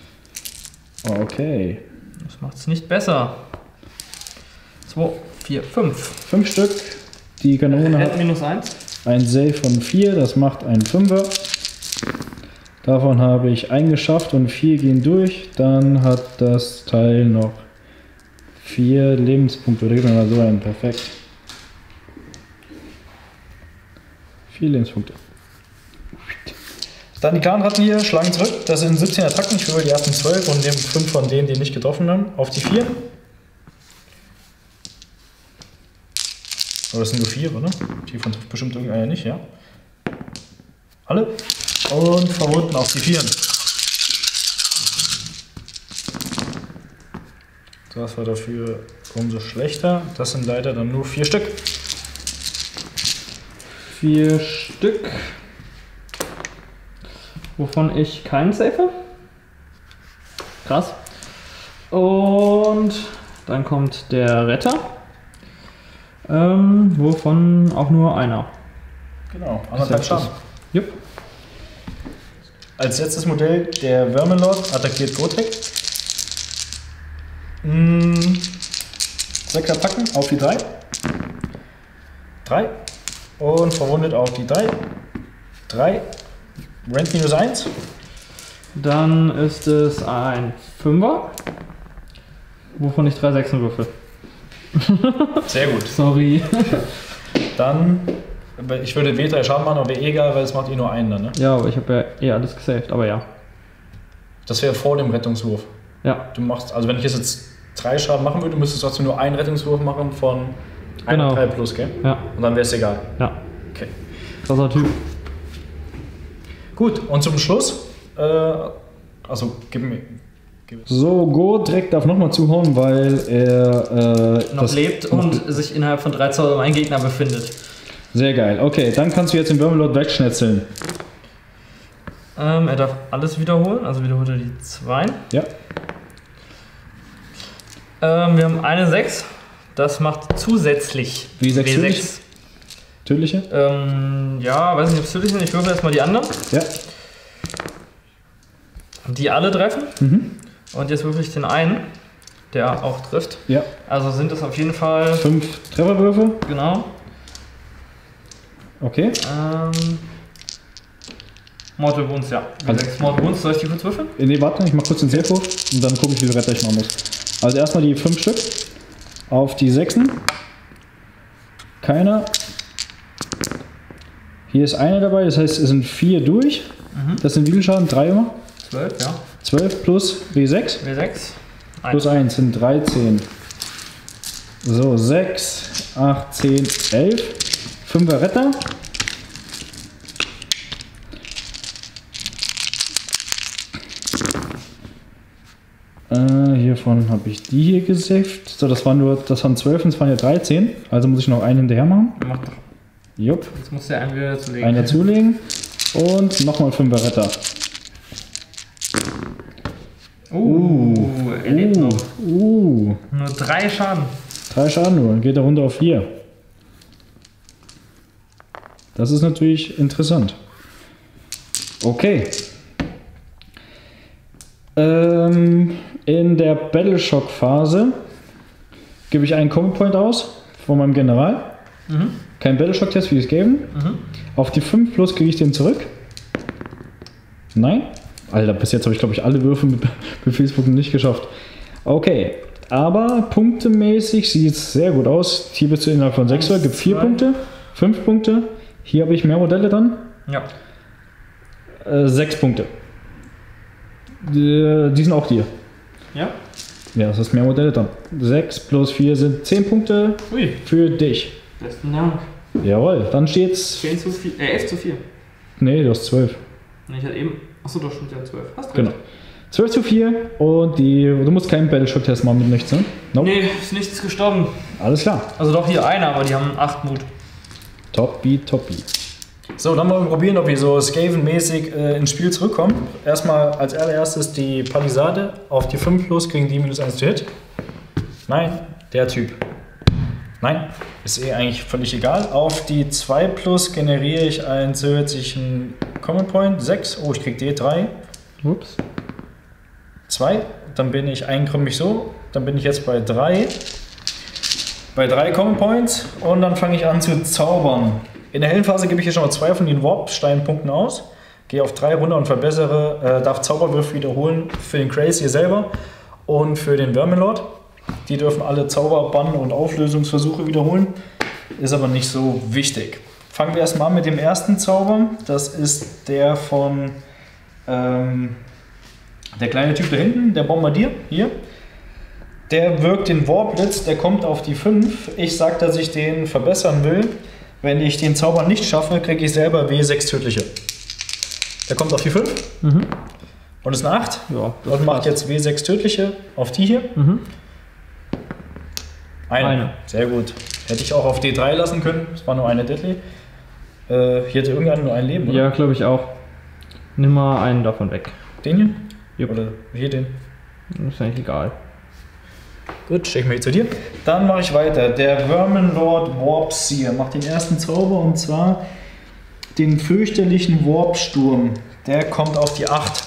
Okay. Das macht es nicht besser. zwei, vier, fünf. Fünf Stück. Die Kanone hat minus eins. ein Save von vier, das macht einen Fünfer. Davon habe ich einen geschafft und vier gehen durch. Dann hat das Teil noch vier Lebenspunkte. Oder gib mir mal so einen. Perfekt. Vier Lebenspunkte. Dann die Clanratten hier schlagen zurück. Das sind siebzehn Attacken. Ich würde die ersten zwölf und nehme fünf von denen, die nicht getroffen haben. Auf die vier. Aber das sind nur vier, oder? Die von bestimmt irgendeiner nicht, ja. Alle. Und verwunden auf die Vieren. Das war dafür umso schlechter. Das sind leider dann nur vier Stück. Vier Stück. Wovon ich keinen safe. Krass. Und dann kommt der Retter. Ähm, wovon auch nur einer. Genau, Das anderthalb ist Schaden. Jupp. Als letztes Modell der Verminlord attackiert Gotrek. Mm, sechs Attacken auf die drei. drei. und verwundet auf die drei. drei. Rent minus eins. Dann ist es ein Fünfer, wovon ich drei Sechsen würfel. Sehr gut. Sorry. Dann, ich würde W drei Schaden machen, aber wäre eh egal, weil es macht eh nur einen dann, ne? Ja, aber ich habe ja eh alles gesaved, aber ja. Das wäre vor dem Rettungswurf. Ja. Du machst, also wenn ich jetzt drei Schaden machen würde, müsstest du trotzdem nur einen Rettungswurf machen von Genau. drei plus, gell? Ja. Und dann wäre es egal. Ja. Okay. Krasser Typ. Gut, und zum Schluss, äh, also gib mir. So, Go direkt darf nochmal zuhauen, weil er äh, Noch das lebt und sich innerhalb von drei Zoll um einen Gegner befindet. Sehr geil. Okay, dann kannst du jetzt den Verminlord wegschnetzeln. Ähm, er darf alles wiederholen, also wiederholt er die zwei. Ja. Ähm, wir haben eine sechs, das macht zusätzlich W sechs W tödlich? sechs. Tödliche? Ähm, ja, weiß nicht, ob es tödlich sind, ich würfel erstmal die anderen. Ja. Die alle treffen. Mhm. Und jetzt würfel ich den einen, der auch trifft. Ja. Also sind es auf jeden Fall, Fünf Trefferwürfe. genau. Okay. Ähm, Mortal Wounds, ja. W sechs Mortal Wounds, soll ich die kurz würfeln? Äh, Nee, warte, ich mach kurz den Safe-Wurf und dann gucke ich, wie viel Retter ich machen muss. Also erstmal die fünf Stück auf die Sechsen. Keiner. Hier ist einer dabei, das heißt, es sind vier durch. Mhm. Das sind wie viel Schaden? Drei immer? zwölf, ja. zwölf plus W sechs. W sechs. Plus eins sind dreizehn. So, sechs, acht, zehn, elf. fünfer Retter. Äh, hiervon habe ich die hier gesaved. So, das waren nur, das waren zwölf und es waren ja dreizehn. Also muss ich noch einen hinterher machen. Mach doch. Jupp. Jetzt musst du einen wieder dazulegen. Einen dazulegen. Und nochmal fünfer Retter. Uh, er lebt noch. Uh. Nur drei Schaden. Drei Schaden nur. Dann geht er runter auf vier. Das ist natürlich interessant. Okay. Ähm, in der Battleshock-Phase gebe ich einen Combat Point aus von meinem General. Mhm. Kein Battleshock-Test, wie es geben. Mhm. Auf die fünf plus kriege ich den zurück. Nein. Alter, bis jetzt habe ich, glaube ich, alle Würfe mit Befehlspunkten nicht geschafft. Okay, aber punktemäßig sieht es sehr gut aus. Hier bist du innerhalb von sechs, gibt vier Punkte, fünf Punkte. Hier habe ich mehr Modelle dann. Ja. Äh, sechs Punkte. Die, die sind auch dir. Ja? Ja, das ist mehr Modelle dann. sechs plus vier sind zehn Punkte Ui. für dich. Besten Dank. Jawohl, dann steht's. zehn zu vier, äh, elf zu vier. Nee, du hast zwölf. Nee, ich hatte eben. Achso, doch, stimmt ja zwölf. Hast recht. Genau. zwölf zu vier und die. Du musst keinen Battleshock-Test machen mit nichts, ne? Nope. Nee, ist nichts gestorben. Alles klar. Also doch hier einer, aber die haben acht Mut. Toppi, toppi. So, dann wollen wir probieren, ob wir so Skaven-mäßig äh, ins Spiel zurückkommen. Erstmal als allererstes die Palisade auf die fünf plus gegen die minus eins zu Hit. Nein, der Typ. Nein, ist eh eigentlich völlig egal. Auf die zwei plus generiere ich einen zusätzlichen Common Point. sechs. Oh, ich krieg D drei. Ups. zwei. Dann bin ich einkrümmig so. Dann bin ich jetzt bei drei. Bei drei Common Points. Und dann fange ich an zu zaubern. In der hellen Phase gebe ich hier schon mal zwei von den Warp-Steinpunkten aus. Gehe auf drei runter und verbessere. Äh, darf Zauberwürfe wiederholen für den Crazy hier selber und für den Verminlord. Die dürfen alle Zauberbann- und Auflösungsversuche wiederholen. Ist aber nicht so wichtig. Fangen wir erstmal an mit dem ersten Zauber. Das ist der von ähm, der kleine Typ da hinten, der Bombardier, hier. Der wirkt den Warblitz, der kommt auf die fünf. Ich sage, dass ich den verbessern will. Wenn ich den Zauber nicht schaffe, kriege ich selber W sechs tödliche. Der kommt auf die fünf. Mhm. Und ist eine acht. Ja, Und macht jetzt W sechs tödliche auf die hier. Mhm. Eine. Eine. Sehr gut. Hätte ich auch auf D drei lassen können. Es war nur eine Deadly. Äh, hier hatte irgendeiner nur ein Leben, oder? Ja, glaube ich auch. Nimm mal einen davon weg. Den hier? Jupp. Oder hier den? Ist eigentlich egal. Gut, schick mich zu dir. Dann mache ich weiter. Der Verminlord Warpseer macht den ersten Zauber und zwar den fürchterlichen Warpsturm. Der kommt auf die acht.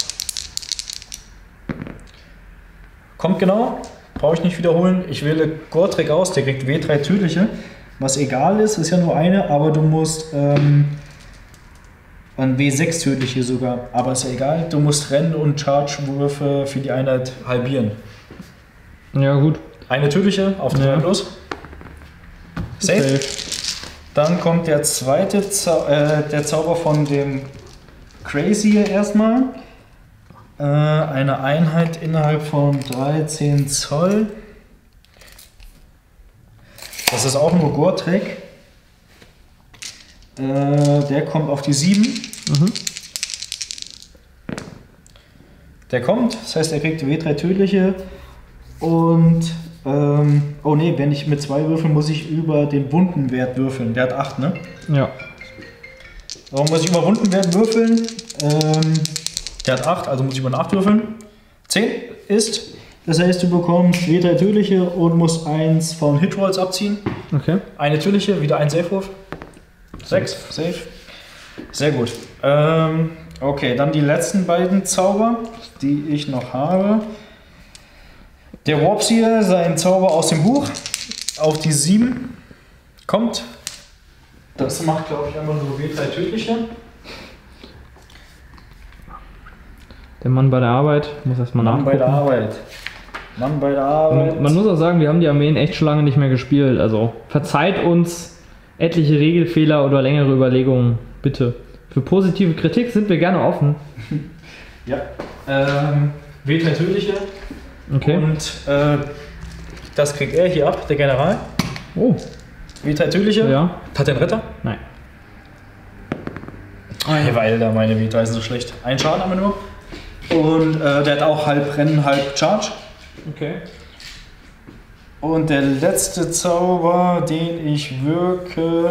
Kommt genau. Brauche ich nicht wiederholen. Ich wähle Gortrek aus, der kriegt W drei tödliche. was egal ist, ist ja nur eine, aber du musst ähm, ein W sechs tödliche sogar, aber ist ja egal, du musst Rennen- und Charge-Würfe für die Einheit halbieren. Ja, gut. Eine tödliche auf drei Ja. los. Safe. Safe. Dann kommt der zweite Zau äh, der Zauber von dem Crazy hier erstmal. Äh, eine Einheit innerhalb von dreizehn Zoll. Das ist auch nur Gore-Trek. Äh, der kommt auf die sieben. Mhm. Der kommt, das heißt, er kriegt W drei tödliche. Und, ähm, oh ne, wenn ich mit zwei würfeln, muss ich über den Wundenwert würfeln. Der hat acht, ne? Ja. Warum muss ich über Wundenwert würfeln? Ähm, der hat acht, also muss ich über eine acht würfeln. zehn ist, das heißt, du bekommst W drei tödliche und musst eins von Hitrolls abziehen. Okay. Eine tödliche, wieder ein Safe-Wurf. sechs, safe. Sehr gut. Ähm, okay, dann die letzten beiden Zauber, die ich noch habe. Der Warpseer, sein Zauber aus dem Buch, auf die sieben kommt. Das macht, glaube ich, einmal nur W drei tödliche. Der Mann bei der Arbeit muss erstmal Mann nachgucken. bei der Arbeit. Mann bei der Arbeit. Man, man muss auch sagen, wir haben die Armeen echt schon lange nicht mehr gespielt. Also verzeiht uns etliche Regelfehler oder längere Überlegungen, bitte. Für positive Kritik sind wir gerne offen. Ja. Ähm, W drei tödliche. Okay. Und äh, das kriegt er hier ab, der General. Oh. W drei tödliche. Ja. Hat er einen Retter? Nein. Ei, weil da meine W drei sind so schlecht. Ein Schaden haben wir nur. Und äh, der hat auch halb Rennen, halb Charge. Okay. Und der letzte Zauber, den ich wirke,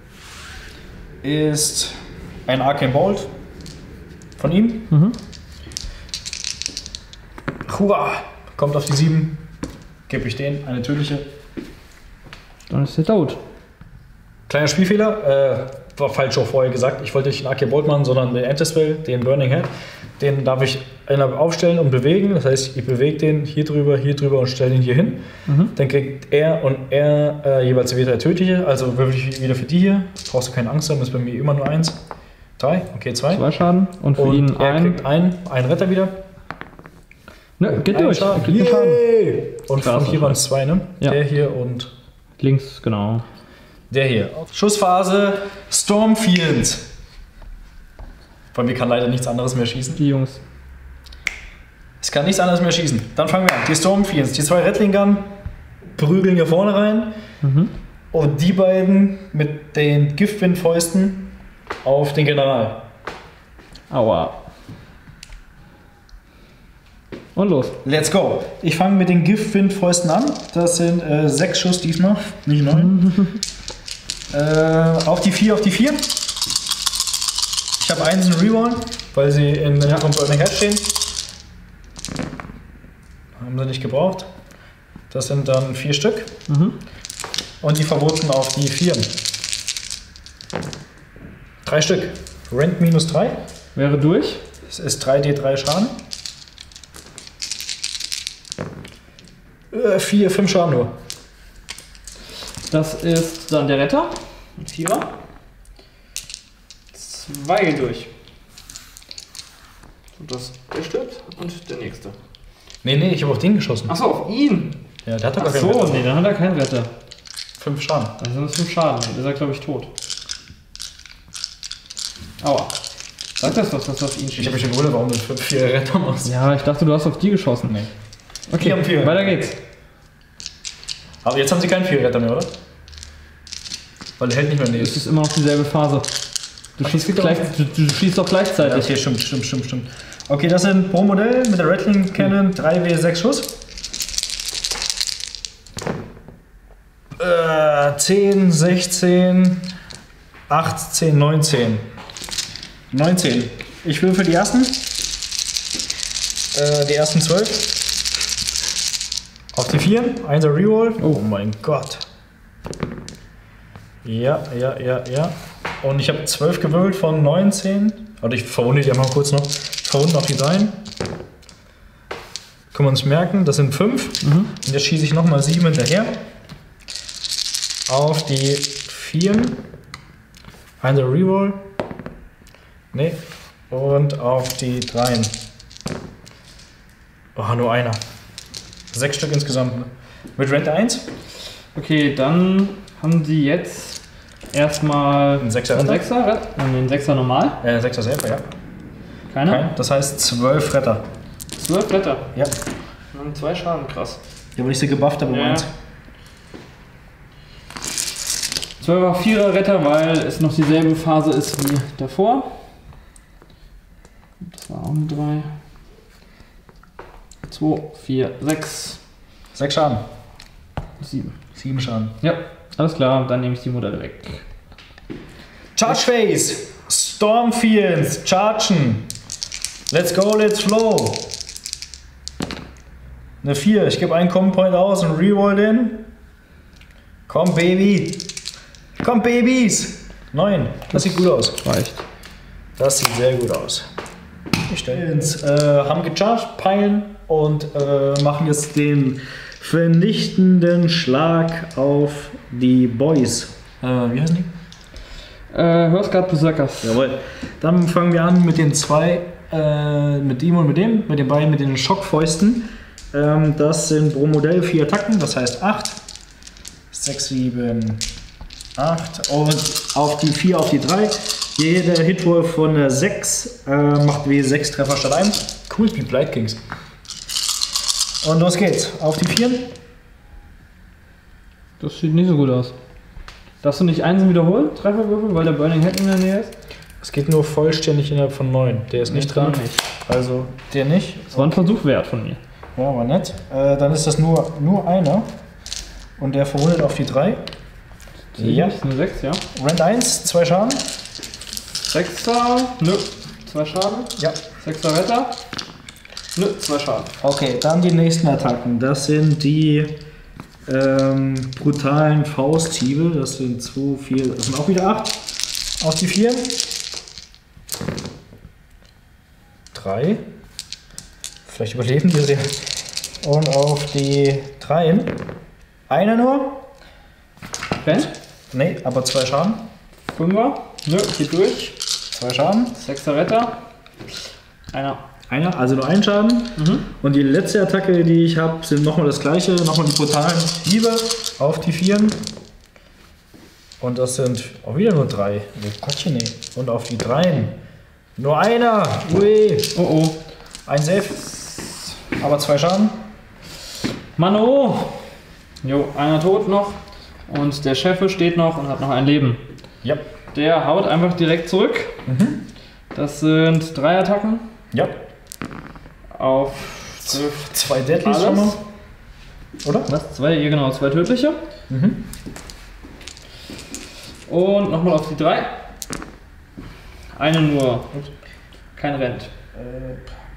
ist ein Arcane Bolt von ihm. Mhm. Hurra! Kommt auf die sieben. Gebe ich den, eine tödliche. Dann ist der tot. Kleiner Spielfehler, äh, war falsch auch vorher gesagt. Ich wollte nicht den Arcane Bolt machen, sondern den Antispell, den Burning Head. Den darf ich aufstellen und bewegen. Das heißt, ich bewege den hier drüber, hier drüber und stelle ihn hier hin. Mhm. Dann kriegt er und er äh, jeweils W drei tödliche. Also würfel ich wieder für die hier. Brauchst du keine Angst haben, ist bei mir immer nur eins. drei, okay, zwei. Zwei Schaden. Und für Und ihn er ein. kriegt einen, einen Retter wieder. Ne, geht Ein durch. Schaden. Er kriegt einen Schaden. Yay! Und Krass, von hier waren es zwei, ne? Ja. Der hier und Links, genau. der hier. Schussphase Stormfield. Von mir kann leider nichts anderes mehr schießen. Die Jungs. Es kann nichts anderes mehr schießen. Dann fangen wir an. Die Stormfields, die zwei Rattling Gun prügeln hier vorne rein. Mhm. Und die beiden mit den Giftwindfäusten auf den General. Aua. Und los. Let's go. Ich fange mit den Giftwindfäusten an. Das sind äh, sechs Schuss diesmal, nicht neun. äh, auf die vier, auf die vier. Ich habe eins in Reroll, weil sie in der ja. Burning Head stehen. Haben sie nicht gebraucht. Das sind dann vier Stück. Mhm. Und die verboten auf die vier. Drei Stück. Rent minus drei. Wäre durch. Das ist drei D drei Schaden. Äh, vier, fünf Schaden nur. Das ist dann der Retter. Ein Vierer. Zwei geht durch. Und das der stirbt und der nächste. Nee, nee, ich habe auf den geschossen. Achso, auf ihn. Ja, der hat doch gar Achso, keinen Retter. nee, dann hat er keinen Retter. Fünf Schaden. Also sind es fünf Schaden. Dann ist er, glaube ich, tot. Aua. Sag das was, was du auf ihn schießt. Ich habe mich schon gewundert, warum du fünf, vier Retter machst. Ja, ich dachte, du hast auf die geschossen. Nee. Okay, Die haben vier. weiter geht's. Aber jetzt haben sie keinen vier Retter mehr, oder? Weil der hält nicht mehr neben. Es ist immer noch dieselbe Phase. Du, Ach, schießt, das geht gleich, doch. du, du schießt doch Ja, gleichzeitig. okay, stimmt, stimmt, stimmt, stimmt. Okay, das sind pro Modell mit der Rattling Cannon drei W sechs Schuss. Äh, zehn, sechzehn, achtzehn, neunzehn. neunzehn. Ich würfel die ersten. Äh, die ersten zwölf. Auf die vier. Einser Reroll. Oh mein Gott. Ja, ja, ja, ja. Und ich habe zwölf gewürfelt von neunzehn. Oder ich verwundere die einmal kurz noch. Ich verwundere noch die dreien. Können wir uns merken, das sind fünf. Mhm. Und jetzt schieße ich nochmal sieben hinterher. Auf die vier. Eine Reroll. Nee. Und auf die drei. Oh, nur einer. Sechs Stück insgesamt. Ne? Mit Rent eins. Okay, dann haben die jetzt erstmal Ein Sechser einen Retter. Sechser und den Sechser normal. Äh, Sechser selber, ja. Keiner? Kein. Das heißt zwölf Retter. Zwölf Blätter. Ja. Und zwei Schaden, krass. Ja, aber ich sie gebufft, aber Ja. meins. Zwölfer Vierer Retter, weil es noch dieselbe Phase ist wie davor. Das war auch eine drei. zwei, vier, sechs, Sechs Schaden. sieben. Sieben Schaden. Ja, alles klar, dann nehme ich die Modelle weg. Charge Phase. Stormfields. Chargen. Let's go, let's flow. Eine vier. Ich gebe einen Common Point aus und reroll den. Komm, Baby. Komm, Babys. neun. Das sieht gut aus. Reicht. Das sieht sehr gut aus. Wir stellen uns, äh, haben gecharged, peilen und äh, machen jetzt den vernichtenden Schlag auf die Boys. Äh, wie heißen die? Äh, Hurstguard Berserkers. Jawohl. Dann fangen wir an mit den zwei, äh, mit dem und mit dem, mit den beiden mit den Schockfäusten. Ähm, das sind pro Modell vier Attacken, das heißt acht. sechs, sieben, acht. Und auf die vier, auf die drei. Jeder Hitwurf von der sechs äh, macht wie sechs Treffer statt eins. Cool, wie Blight Kings. Und los geht's. Auf die vier. Das sieht nicht so gut aus. Darfst du nicht einzeln wiederholen, Trefferwürfel, weil der Burning Head in der Nähe ist? Es geht nur vollständig innerhalb von neun. Der ist nicht Nee, drin. gar nicht. Also der nicht. Das war ein Versuch wert von mir. Ja, aber nett. Äh, dann ist das nur, nur einer. Und der verwundet auf die drei. Ja. Das ist eine sechs, ja. Rent eins, zwei Schaden. Sechser, nö, zwei Schaden. Ja. Sechser Retter, nö, zwei Schaden. Okay, dann die nächsten Attacken. Das sind die ähm, brutalen Fausthiebe. Das sind zwei, vier, das sind auch wieder acht. Auf die vier. drei. Vielleicht überleben die sie. Und auf die drei. Einer nur. Ben, Nee, aber zwei Schaden. Fünfer, nö, geht durch. Zwei Schaden. Sechser Retter, einer. Einer, also nur ein Schaden. Mhm. Und die letzte Attacke, die ich habe, sind nochmal das gleiche. Nochmal die brutalen Hiebe auf die Vieren. Und das sind auch wieder nur drei. Oh Gottchen, nee. Und auf die Dreien. Nur einer. Ui. Oh oh. Ein Safe. Aber zwei Schaden. Mano! Jo, einer tot noch. Und der Chef steht noch und hat noch ein Leben. Ja. Der haut einfach direkt zurück. Mhm. Das sind drei Attacken Ja. auf Zwei Deadlies alles. schon mal. Oder? Was? Zwei, ja genau, zwei tödliche. Mhm. Und nochmal auf die drei. Eine nur. Kein Rent. Äh,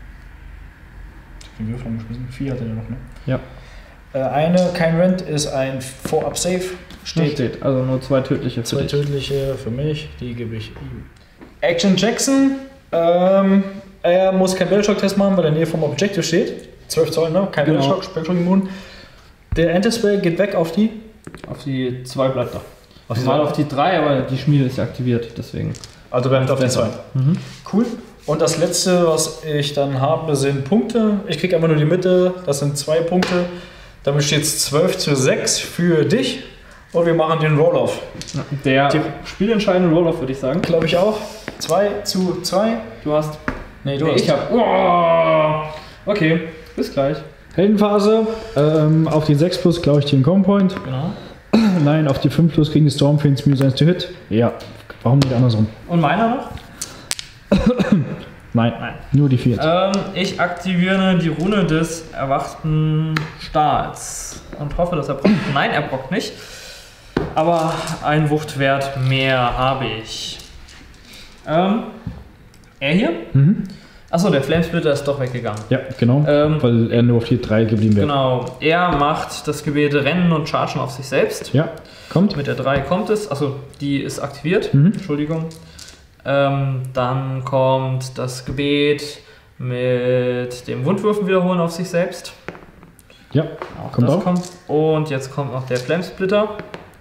die Würfel haben geschmissen. Vier hat er noch, ne? Ja. Äh, eine, kein Rent, ist ein Vorab-Safe. Steht. Steht. steht. Also nur zwei tödliche für Zwei dich. tödliche für mich, die gebe ich ihm. Action Jackson, ähm, er muss keinen Battleshock-Test machen, weil er in der Nähe vom Objective steht. zwölf Zoll, ne? Kein Genau. Battleshock, Battleshock immun. Der Anti-Spell geht weg auf die. Auf die zwei bleibt er. Auf die Mal zwei? auf die drei, aber die Schmiede ist ja aktiviert, deswegen. Also bleibt auf die zwei. Mhm. Cool. Und das letzte, was ich dann habe, sind Punkte. Ich kriege einfach nur die Mitte, das sind zwei Punkte. Damit steht es zwölf zu sechs für dich. Und wir machen den Roll-Off. Der Die- spielentscheidende Roll-Off, würde ich sagen. Glaube ich auch. zwei zu zwei. Du hast. Nee, du Nee, hast. ich hab. Oh. Okay, bis gleich. Heldenphase. Ähm, auf die sechs plus klaue ich den Common Point. Genau. Nein, auf die fünf plus kriegen die Stormfiends minus eins to hit. Ja, warum nicht andersrum? Und meiner noch? Nein, Nein. nur die vier. Ähm, ich aktiviere die Rune des erwachten Stahls und hoffe, dass er brockt. Nein, er brockt nicht. Aber einen Wuchtwert mehr habe ich. Ähm, er hier? Mhm. Achso, der Flamesplitter ist doch weggegangen. Ja, genau. Ähm, weil er nur auf die drei geblieben wäre. Genau, er macht das Gebet Rennen und Chargen auf sich selbst. Ja, kommt. Mit der drei kommt es, also die ist aktiviert, Mhm. Entschuldigung. Ähm, dann kommt das Gebet mit dem Wundwürfen wiederholen auf sich selbst. Ja, Auch Kommt das auch. kommt. Und jetzt kommt noch der Flamesplitter.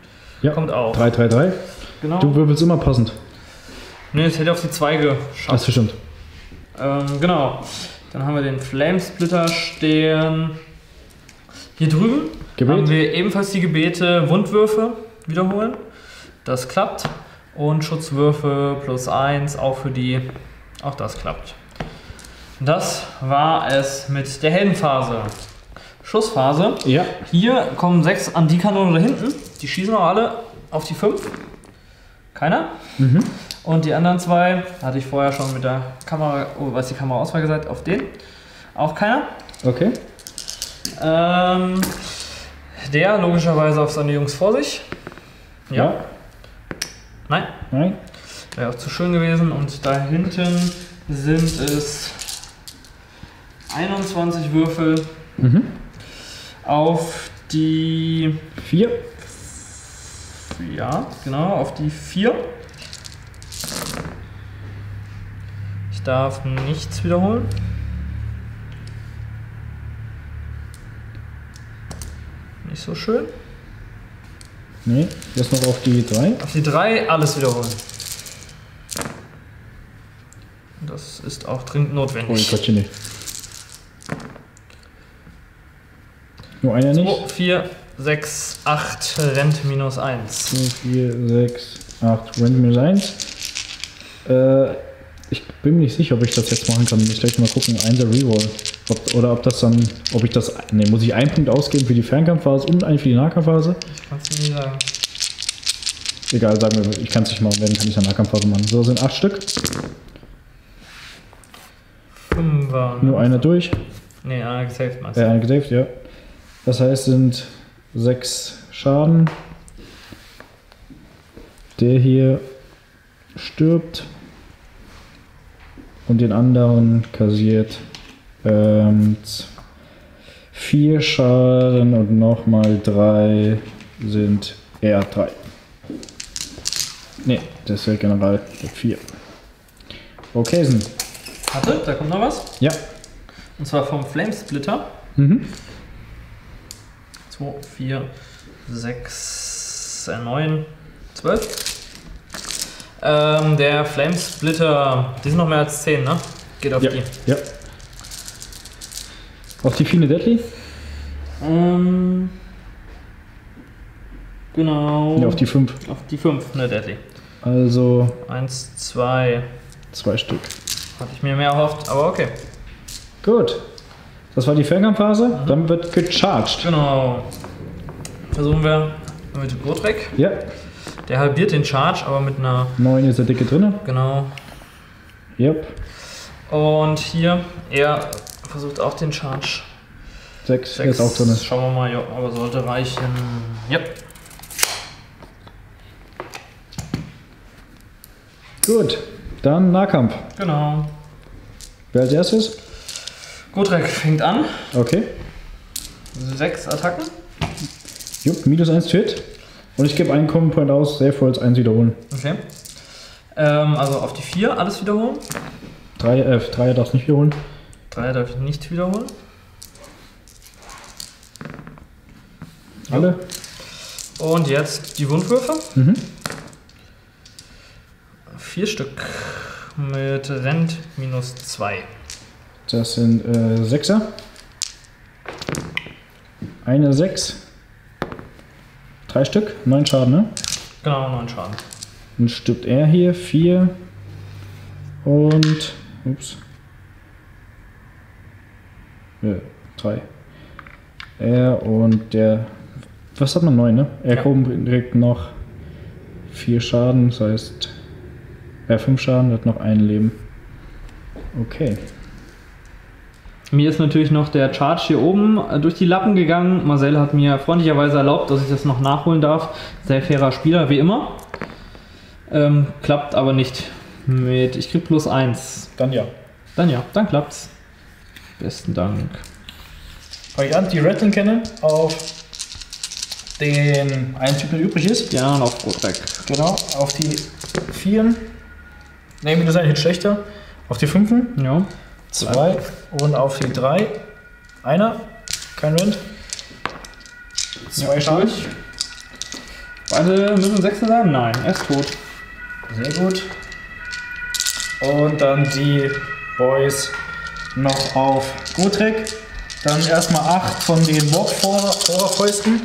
Ja. Kommt auch. drei, drei, drei. Genau. Du wirbelst immer passend. Ne, es hätte auf die zwei geschafft. Das stimmt. Ähm, genau. Dann haben wir den Flamesplitter stehen. Hier drüben Gebet. haben wir ebenfalls die Gebete Wundwürfe wiederholen. Das klappt. Und Schutzwürfe plus eins auch für die. Auch das klappt. Das war es mit der Heldenphase. Schussphase. Ja. Hier kommen sechs an die Kanone da hinten. Die schießen auch alle auf die fünf. Keiner. Mhm. Und die anderen zwei hatte ich vorher schon mit der Kamera, oh, was die Kameraauswahl gesagt, auf den. Auch keiner. Okay. Ähm, der logischerweise auf seine Jungs vor sich. Ja. Ja. Nein. Nein. Wäre auch zu schön gewesen. Und da hinten sind es einundzwanzig Würfel Mhm. auf die. Vier. Ja, genau, auf die vier. Ich darf nichts wiederholen. Nicht so schön. Nee. Jetzt noch auf die drei. Auf die drei alles wiederholen. Das ist auch dringend Oh, notwendig. Gottchen, nee. Nur einer nicht. zwei, vier, sechs, acht, Rent minus eins. zwei, vier, sechs, acht, Rent minus eins. Äh, ich bin mir nicht sicher, ob ich das jetzt machen kann. Ich gleich mal gucken. Einser Reroll. Ob, oder ob das dann, ob ich das, ne, muss ich einen Punkt ausgeben für die Fernkampfphase und einen für die Nahkampfphase? Ich kann es nicht sagen. Egal, sagen wir, ich kann es nicht machen, wenn kann ich eine Nahkampfphase machen. So, sind acht Stück. Fünfer. Nur einer durch. Nee, einer gesaved meinst Äh, du? einer gesaved, ja. Das heißt, sind sechs Schaden. Der hier stirbt. Und den anderen kassiert ähm, vier Schaden und nochmal drei sind er drei. Ne, das ist der General mit vier. Okay, sind. Warte, da kommt noch was. Ja. Und zwar vom Flamesplitter. Mhm. zwei, vier, sechs, neun, zwölf. Ähm, der Flamesplitter, die sind noch mehr als zehn, ne? Geht auf Ja. die. Ja. Auf die Fine Deadly? Ähm, genau. Ja, auf die fünf. Auf die fünf, ne, Deadly. Also eins, zwei. zwei Stück. Hatte ich mir mehr erhofft, aber okay. Gut. Das war die Fernkampfphase. Mhm. Dann wird gecharged. Genau. Versuchen wir mit Gotrek. Ja. Der halbiert den Charge, aber mit einer. neun ist der Dicke drin. Genau. Yep. Und hier, er versucht auch den Charge. sechs sechs ist auch drin. Schauen wir mal, ja, aber sollte reichen. Yep. Gut. Dann Nahkampf. Genau. Wer als erstes? Gotrek fängt an. Okay. Sechs Attacken. Jupp, minus eins to hit. Und ich gebe einen Common Point aus, Save Rolls eins wiederholen. Okay. Ähm, also auf die vier alles wiederholen. drei, äh, drei darfst nicht wiederholen. drei darf ich nicht wiederholen. Alle. Und jetzt die Wundwürfe. Mhm. Vier Stück mit Rent minus zwei. Das sind äh, Sechser. Eine sechs. Drei Stück. Neun Schaden, ne? Genau, neun Schaden. Dann stirbt er hier. Vier. Und. Ups. Ja, drei. Er und der. Was hat man? Neun, ne? Er Ja. kommt direkt noch vier Schaden. Das heißt. Er fünf Schaden, hat noch ein Leben. Okay. Mir ist natürlich noch der Charge hier oben durch die Lappen gegangen. Marcel hat mir freundlicherweise erlaubt, dass ich das noch nachholen darf. Sehr fairer Spieler, wie immer. Ähm, klappt aber nicht mit. Ich krieg plus eins. Dann ja. Dann ja, dann klappt's. Besten Dank. Fange ich an, die Rattling Cannon auf den einen Typ, der übrig ist. Ja, und auf Gotrek. Genau, auf die Vieren. Ne, minus ein Hit schlechter. Auf die Fünfen. Ja. Zwei. Und auf die drei. Einer. Kein Rent. Zwei Ja, Schaden. Beide müssen Sechser sein? Nein, er ist tot. Sehr gut. Und dann die Boys noch auf Gotrek. Dann erstmal acht von den Warp-Fäusten.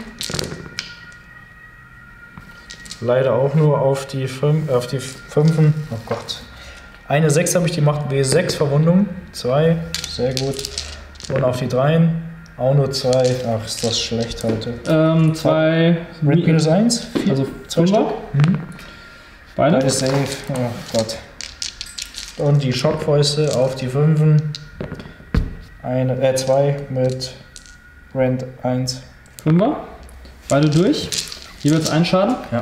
Leider auch nur auf die fünf, auf die fünfen. Oh Gott. Eine sechs habe ich, die macht W sechs Verwundung. zwei, sehr gut. Und auf die dreien auch nur zwei. Ach, ist das schlecht heute. Ähm, zwei. Red minus eins. Also zwei Stück. Mhm. Beide? Beide safe. Oh Gott. Und die Schockfäuste auf die fünfen. Eine, äh, zwei mit Rand eins. Fünfer. Beide durch. Jeweils ein Schaden. Ja.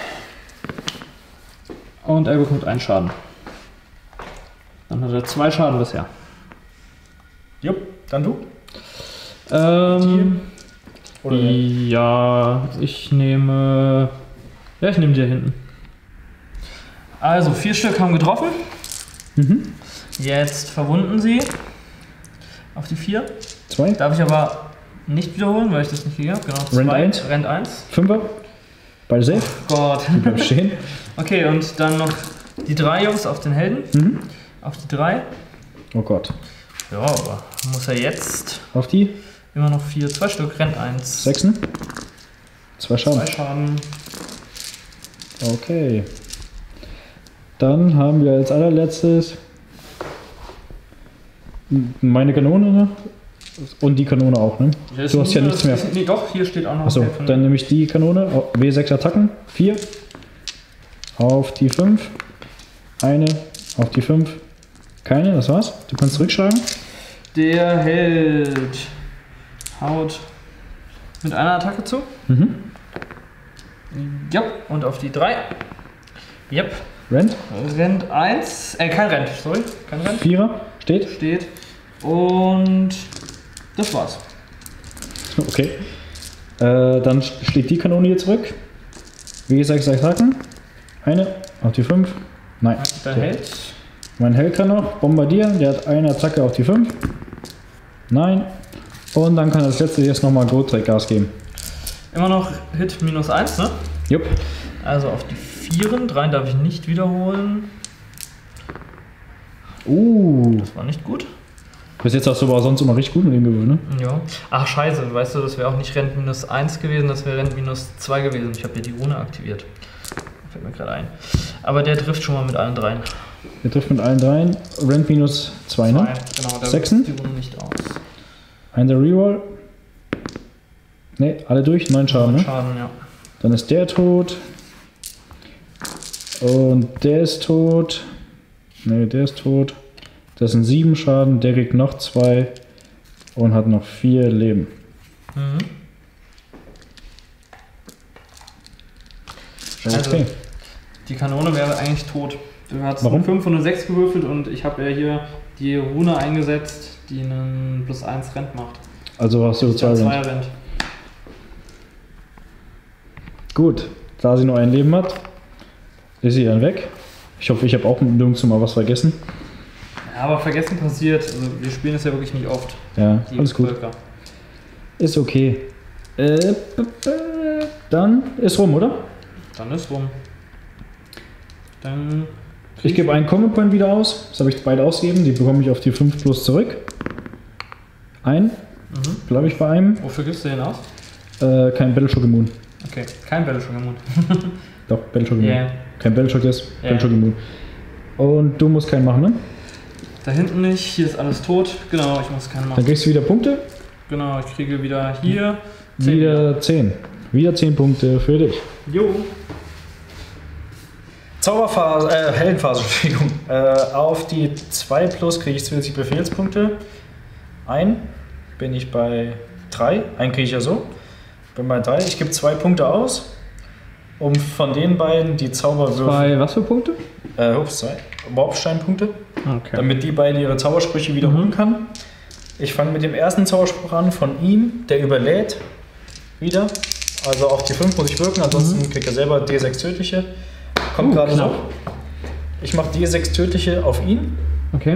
Und er bekommt einen Schaden. Dann hat er zwei Schaden bisher. Jupp, dann du? Ähm, Oder ja, ich nehme. Ja, ich nehme die da hinten. Also, vier Stück haben getroffen. Mhm. Jetzt verwunden sie. Auf die vier. Zwei. Darf ich aber nicht wiederholen, weil ich das nicht gegeben habe. Genau. Rend zwei. eins. Rend eins. Fünfer. Beide safe. Gott. Die bleiben stehen. Okay, und dann noch die drei Jungs auf den Helden. Mhm. Auf die drei. Oh Gott. Ja, aber muss er jetzt Auf die immer noch vier, zwei Stück, Rend eins. Sechsen. Zwei Schaden. Zwei Schaden. Okay. Dann haben wir als allerletztes meine Kanone, ne? Und die Kanone auch, ne? Das Du hast ja nur- nichts mehr. das ist- Nee, doch, hier steht auch noch Achso, okay, von- dann nehme ich die Kanone. W sechs Attacken. vier. Auf die fünf. Eine. Auf die fünf. Keine, das war's. Du kannst zurückschlagen. Der Held haut mit einer Attacke zu. Mhm. Ja, und auf die drei. Yep. Rent. Rend eins. Äh, kein Rend, sorry. Kein Rend. Vierer. Steht. Steht. Und das war's. Okay. Äh, dann schlägt die Kanone hier zurück. W sechs Attacken. Eine. Auf die fünf. Nein. Der Der- Held. Mein Held kann noch bombardieren. Der hat eine Attacke auf die fünf. Nein. Und dann kann das letzte jetzt nochmal Gotrek Gas geben. Immer noch Hit minus eins, ne? Jupp. Also auf die vieren. Dreien darf ich nicht wiederholen. Uh. Das war nicht gut. Bis jetzt hast du aber sonst immer richtig gut mit ihm gewöhnt, ne? Ja. Ach, scheiße. Weißt du, das wäre auch nicht Rend minus eins gewesen, das wäre Rend minus zwei gewesen. Ich habe hier die Rune aktiviert. Fällt mir gerade ein. Aber der trifft schon mal mit allen dreien. Der trifft mit allen dreien. Rent minus zwei, ne? Zwei, genau. Da Sechsen? wirkt die Rune nicht aus. Ein der Reroll. Ne, alle durch. neun Schaden, ne? Schaden, ja. Dann ist der tot. Und der ist tot. Ne, der ist tot. Das sind sieben Schaden. Der kriegt noch zwei. Und hat noch vier Leben. Mhm. Okay. Also, die Kanone wäre eigentlich tot. Du hast Warum? eine fünf und eine sechs gewürfelt und ich habe ja hier die Rune eingesetzt, die einen plus eins Rent macht. Also hast du zwei Ja, Rent. zwei Rent. Gut. Da sie nur ein Leben hat, ist sie dann weg. Ich hoffe, ich habe auch nirgends mal was vergessen. Ja, aber vergessen passiert. Also wir spielen es ja wirklich nicht oft. Ja, Die alles gut. Völker. Ist okay. Äh, b- b- dann ist rum, oder? Dann ist rum. Dann. Ich gebe einen Common Point wieder aus. Das habe ich beide ausgegeben. Die bekomme ich auf die fünf plus zurück. Ein. Mhm. Bleibe ich bei einem. Wofür gibst du den aus? Äh, kein Battleshock Immun. Okay, kein Battleshock Immun. Doch, Battleshock Immun. Yeah. Kein Battleshock jetzt. Ja. Battleshock Immun. Und du musst keinen machen, ne? Da hinten nicht, hier ist alles tot. Genau, ich muss keinen Dann machen. kriegst du wieder Punkte. Genau, ich kriege wieder hier. zehn. Wieder zehn. Wieder zehn Punkte für dich. Jo. Zauberphase, äh, Heldenphase, Entschuldigung. Äh, auf die zwei plus kriege ich zusätzlich Befehlspunkte. Ein bin ich bei drei. Einen kriege ich ja so. Bin bei drei. Ich gebe zwei Punkte aus, um von den beiden die Zauberwürfel. Bei was für Punkte? Äh, ups, zwei. Warpsteinpunkte. Okay. Damit die beiden ihre Zaubersprüche wiederholen Mhm. kann. Ich fange mit dem ersten Zauberspruch an von ihm, der überlädt wieder. Also auf die fünf muss ich wirken, ansonsten kriegt er selber D sechs tödliche. Kommt Uh, gerade so. knapp. Ich mache D sechs tödliche auf ihn. Okay.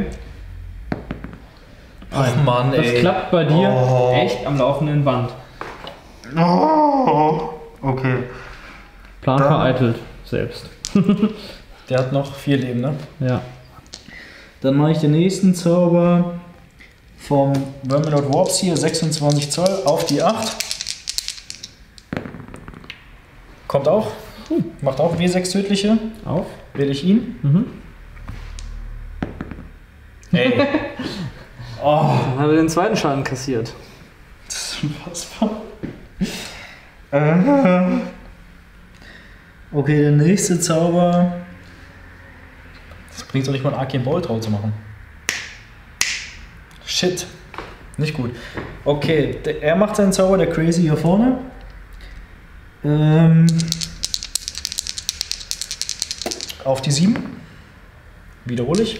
Ach Mann, Das ey. klappt bei dir Oh. echt am laufenden Band. Oh, okay. Plan Dann- vereitelt selbst. Der hat noch vier Leben, ne? Ja. Dann mache ich den nächsten Zauber vom Vermilord Warps hier, sechsundzwanzig Zoll auf die acht. Kommt auch. Macht auch W sechs tödliche. Auf. Wähle ich ihn. Mhm. Ey. Oh, Dann haben wir den zweiten Schaden kassiert. das ist unfassbar. Äh. Okay, der nächste Zauber. Das bringt doch nicht mal einen Arcane Bolt drauf zu machen. Shit. Nicht gut. Okay, der, er macht seinen Zauber, der Crazy hier vorne. Ähm, auf die sieben. Wiederhole ich.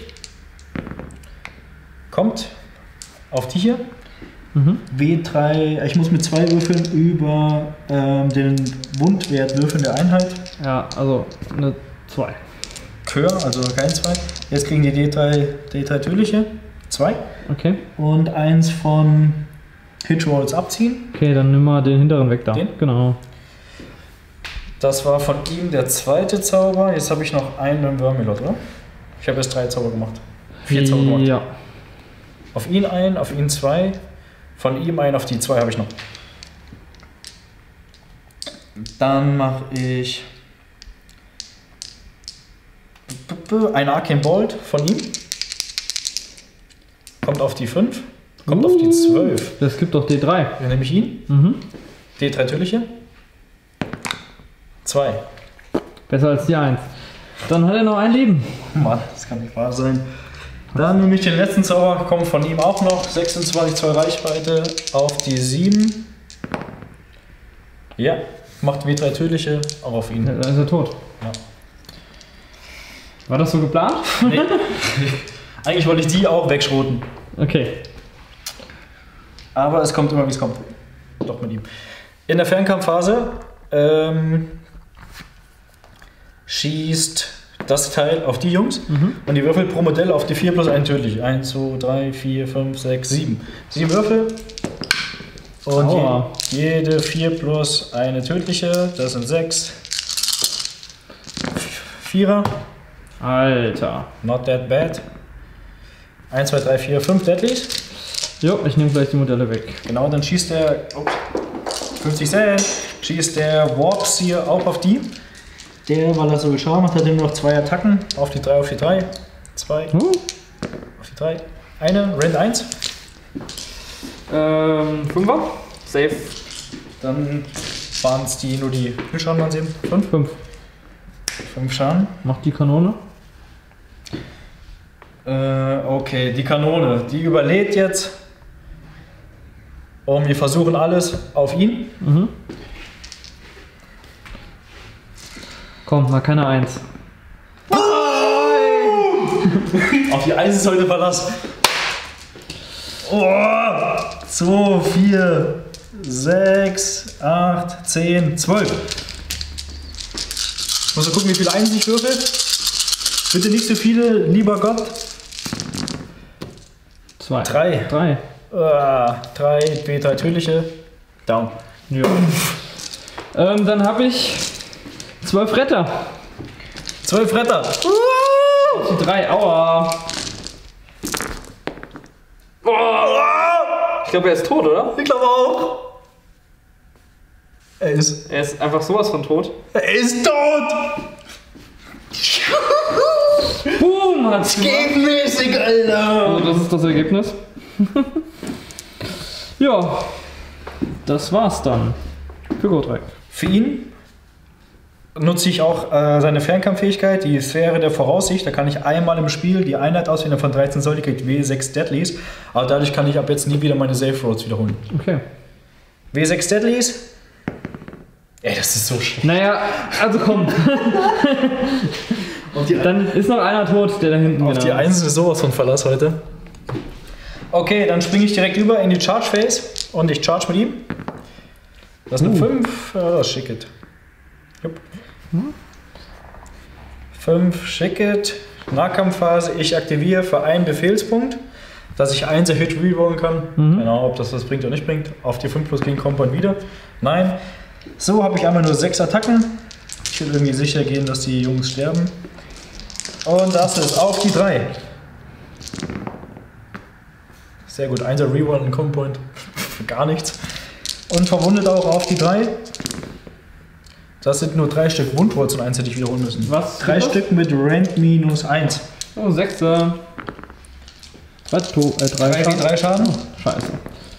Kommt auf die hier. Mhm. W drei, ich muss mit zwei Würfeln über ähm, den Wundwert würfeln der Einheit. Ja, also eine zwei. Kör, also kein zwei. Jetzt kriegen die D drei, D drei tödliche. zwei. Okay. Und eins von Hitchrolls abziehen. Okay, dann nimm mal den hinteren weg da. Den? Genau. Das war von ihm der zweite Zauber. Jetzt habe ich noch einen im Vermilord, oder? Ich habe jetzt drei Zauber gemacht. Vier Zauber gemacht. Ja. Auf ihn ein, auf ihn zwei. Von ihm ein, auf die zwei habe ich noch. Dann mache ich ein Arcane Bolt von ihm. Kommt auf die fünf. Kommt auf die zwölf. Das gibt doch D drei. Dann nehme ich ihn. Mhm. D drei tödliche. zwei. Besser als die eins. Dann hat er noch ein Leben. Mann, das kann nicht wahr sein. Dann nehme ich den letzten Zauber, kommt von ihm auch noch. sechsundzwanzig Zoll Reichweite auf die sieben. Ja, macht W drei tödliche, auch auf ihn. Ja, dann ist er tot. Ja. War das so geplant? Nee. Eigentlich wollte ich die auch wegschroten. Okay. Aber es kommt immer, wie es kommt. Doch mit ihm. In der Fernkampfphase ähm, schießt das Teil auf die Jungs Mhm. und die Würfel pro Modell auf die vier plus ein tödlich. eins, zwei, drei, vier, fünf, sechs, sieben. sieben Würfel. Und Aua. je, jede vier plus eine tödliche. Das sind sechs. Vierer. Alter. Not that bad. eins, zwei, drei, vier, fünf Deadlies. Jo, ich nehme gleich die Modelle weg. Genau, dann schießt der ups, fünfzig Cent, schießt der Warps hier auch auf die. Der, weil er so viel Schaden macht, hat ihm noch zwei Attacken. Auf die drei, auf die drei. zwei, Huh. auf die drei. Eine, Rend eins. Ähm, Fünfer. Safe. Dann waren es die, nur die, wie viel Schaden waren es eben? fünf? Fünf. fünf Schaden. Macht die Kanone. Äh, okay, die Kanone, die überlebt jetzt. Und wir versuchen alles auf ihn. Mhm. Komm, mal keine Eins. Auf die Eins ist heute Verlass. Oh, zwei, vier, sechs, acht, zehn, zwölf. Muss mal gucken, wie viele Einsen ich würfel. Bitte nicht so viele, lieber Gott. Zwei. Drei. Drei. Ah, drei, B drei tödliche. Down. Ja. ähm, dann habe ich zwölf Retter. Zwölf Retter. Die drei, aua. Ich glaube, er ist tot, oder? Ich glaube auch. Er ist, Er ist einfach sowas von tot. er ist tot. Boom, hat's gemacht. Gegenmäßig, Alter. Also das ist das Ergebnis. Ja, das war's dann. Für Gotrek. Für ihn nutze ich auch äh, seine Fernkampffähigkeit, die Sphäre der Voraussicht. Da kann ich einmal im Spiel die Einheit auswählen von dreizehn Soll, die kriegt W sechs Deadlies. Aber dadurch kann ich ab jetzt nie wieder meine Save Rolls wiederholen. Okay. W sechs Deadlies. Ey, das ist so schlecht. Naja, also komm. Auf die, Dann ist noch einer tot, der da hinten auf die Einsen ist sowas von Verlass heute. Okay, dann springe ich direkt über in die Charge Phase und ich charge mit ihm. Das ist eine fünf. Ja, das schick it. Jupp. fünf, schick it. Nahkampfphase, ich aktiviere für einen Befehlspunkt, dass ich eins Hit rerollen kann. Mhm. Genau, ob das was bringt oder nicht bringt. Auf die fünf plus gegen Compound wieder. Nein. So habe ich einmal nur sechs Attacken. Ich will irgendwie sicher gehen, dass die Jungs sterben. Und das ist auf die drei. Sehr gut, einser Reroll und Combo Point. Für gar nichts. Und verwundet auch auf die drei. Das sind nur drei Stück Wundholz und eins hätte ich wiederholen müssen. Was? Drei Stück mit Rand minus eins. Oh, Sechser. drei, äh, drei drei Schaden. drei Schaden. Scheiße.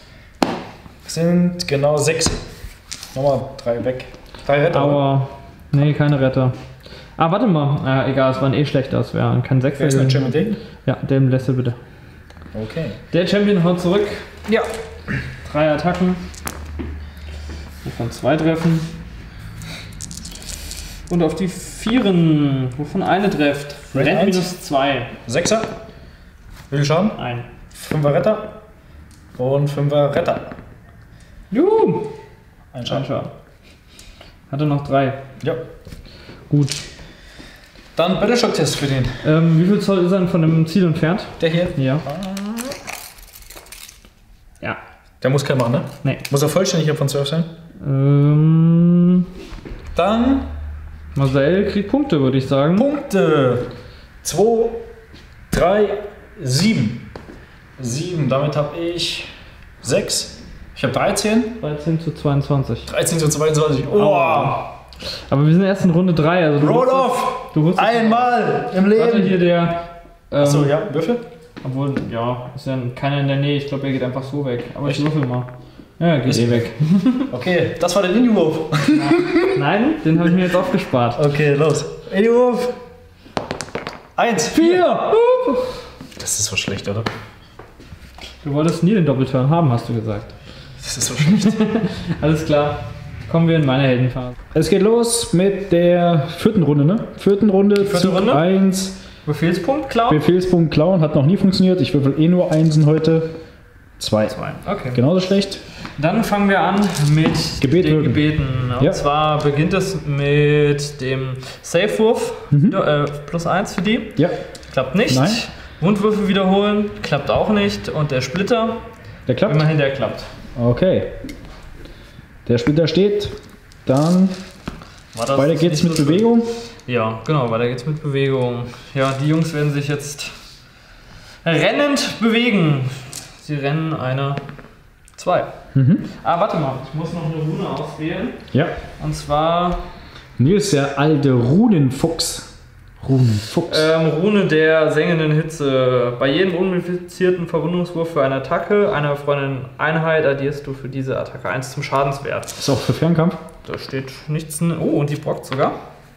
Sind genau sechs. Nochmal drei weg. Drei Retter. Aber, nee, keine Retter. Ah, warte mal. Ah, egal, es waren eh schlechter. Es wäre kein Sechser. Wer ist der Champion Ding? Ja, den lässt er bitte. Okay. Der Champion haut zurück. Ja. Drei Attacken. Wovon zwei treffen. Und auf die Vieren, wovon eine trifft. Rand Rand eins. minus zwei. Sechser. Wie viel Schaden? Ein. Fünfer Retter. Und Fünfer Retter. Juhu! Ein Ein Schaden. Schaden. Hatte noch drei. Ja. Gut. Dann Battleshock-Test für den. Ähm, wie viel Zoll ist er von dem Ziel entfernt? Der hier. Ja. Ja. Der muss kein machen, ne? Nee. Muss er vollständig von zwölf sein? Ähm, Dann Marcel kriegt Punkte, würde ich sagen. Punkte. zwei, drei, sieben. sieben. Damit habe ich sechs. Ich habe dreizehn. dreizehn zu zweiundzwanzig. dreizehn zu zweiundzwanzig. Oh. Aber wir sind erst in Runde drei. Also du Roll wusstest- off. Du wusstest, Einmal im warte, Leben. hier der. Ähm, Achso, ja. Würfel? Obwohl, ja, ist ja keiner in der Nähe. Ich glaube, er geht einfach so weg. Aber ich würfel mal. Ja, er geht Ist- eh weg. Okay, das war der Indie-Wurf. Nein, den habe ich mir jetzt aufgespart. Okay, los. Indie-Wurf. Eins. Vier! Das ist so schlecht, oder? Du wolltest nie den Doppelturn haben, hast du gesagt. Das ist so schlecht. Alles klar. Kommen wir in meine Heldenphase. Es geht los mit der vierten Runde, ne? Vierten Runde, Vierte Runde? eins. Befehlspunkt, Clown? Befehlspunkt klauen hat noch nie funktioniert. Ich würfel eh nur Einsen heute. Zwei. Zwei. Okay. Genauso schlecht. Dann fangen wir an mit Gebet den wirken. Gebeten. Und Ja. zwar beginnt es mit dem Safe-Wurf. Mhm. Äh, plus eins für die. Ja, Klappt nicht. Nein. Wundwürfe wiederholen. Klappt auch nicht. Und der Splitter. der klappt. Immerhin, der klappt. Okay. Der Splitter steht. Dann War das weiter nicht geht's so mit schön? Bewegung. Ja, genau, weiter geht's mit Bewegung. Ja, die Jungs werden sich jetzt rennend bewegen. Sie rennen eine, zwei. Mhm. Ah, warte mal, ich muss noch eine Rune auswählen. Ja. Und zwar Nils, der alte Runenfuchs. Runenfuchs. ähm, Rune der sengenden Hitze. Bei jedem unmodifizierten Verwundungswurf für eine Attacke einer befreundeten Einheit addierst du für diese Attacke eins zum Schadenswert. Ist auch für Fernkampf. Da steht nichts. Oh, und die brockt sogar.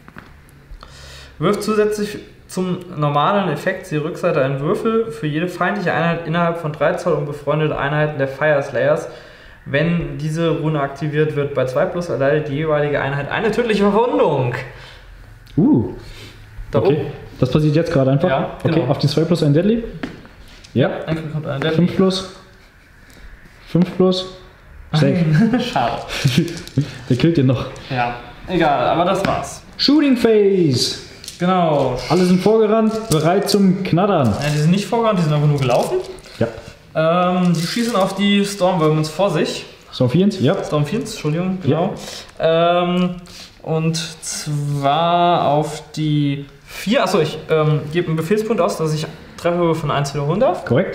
Wirft zusätzlich zum normalen Effekt die Rückseite einen Würfel für jede feindliche Einheit innerhalb von drei Zoll und befreundete Einheiten der Fire Slayers. Wenn diese Rune aktiviert wird, bei zwei plus erleidet die jeweilige Einheit eine tödliche Verwundung. Uh. Da Okay. oben. Das passiert jetzt gerade einfach. Ja, Okay, genau. auf die zwei plus ein Deadly. Ja. Dann kommt einer der fünf plus. fünf plus. Safe. Schade. Der killt den noch. Ja, egal, aber das war's. Shooting Phase. Genau. Alle sind vorgerannt, bereit zum Knattern. Ja, die sind nicht vorgerannt, die sind einfach nur gelaufen. Ja. Ähm, die schießen auf die Stormvermins vor sich. So, Fiends? Ja. Stormfiends, Entschuldigung, genau. Ähm, und zwar auf die vier. Achso, ich ähm, gebe einen Befehlspunkt aus, dass ich Trefferhöhe von eins wiederholen darf. Korrekt.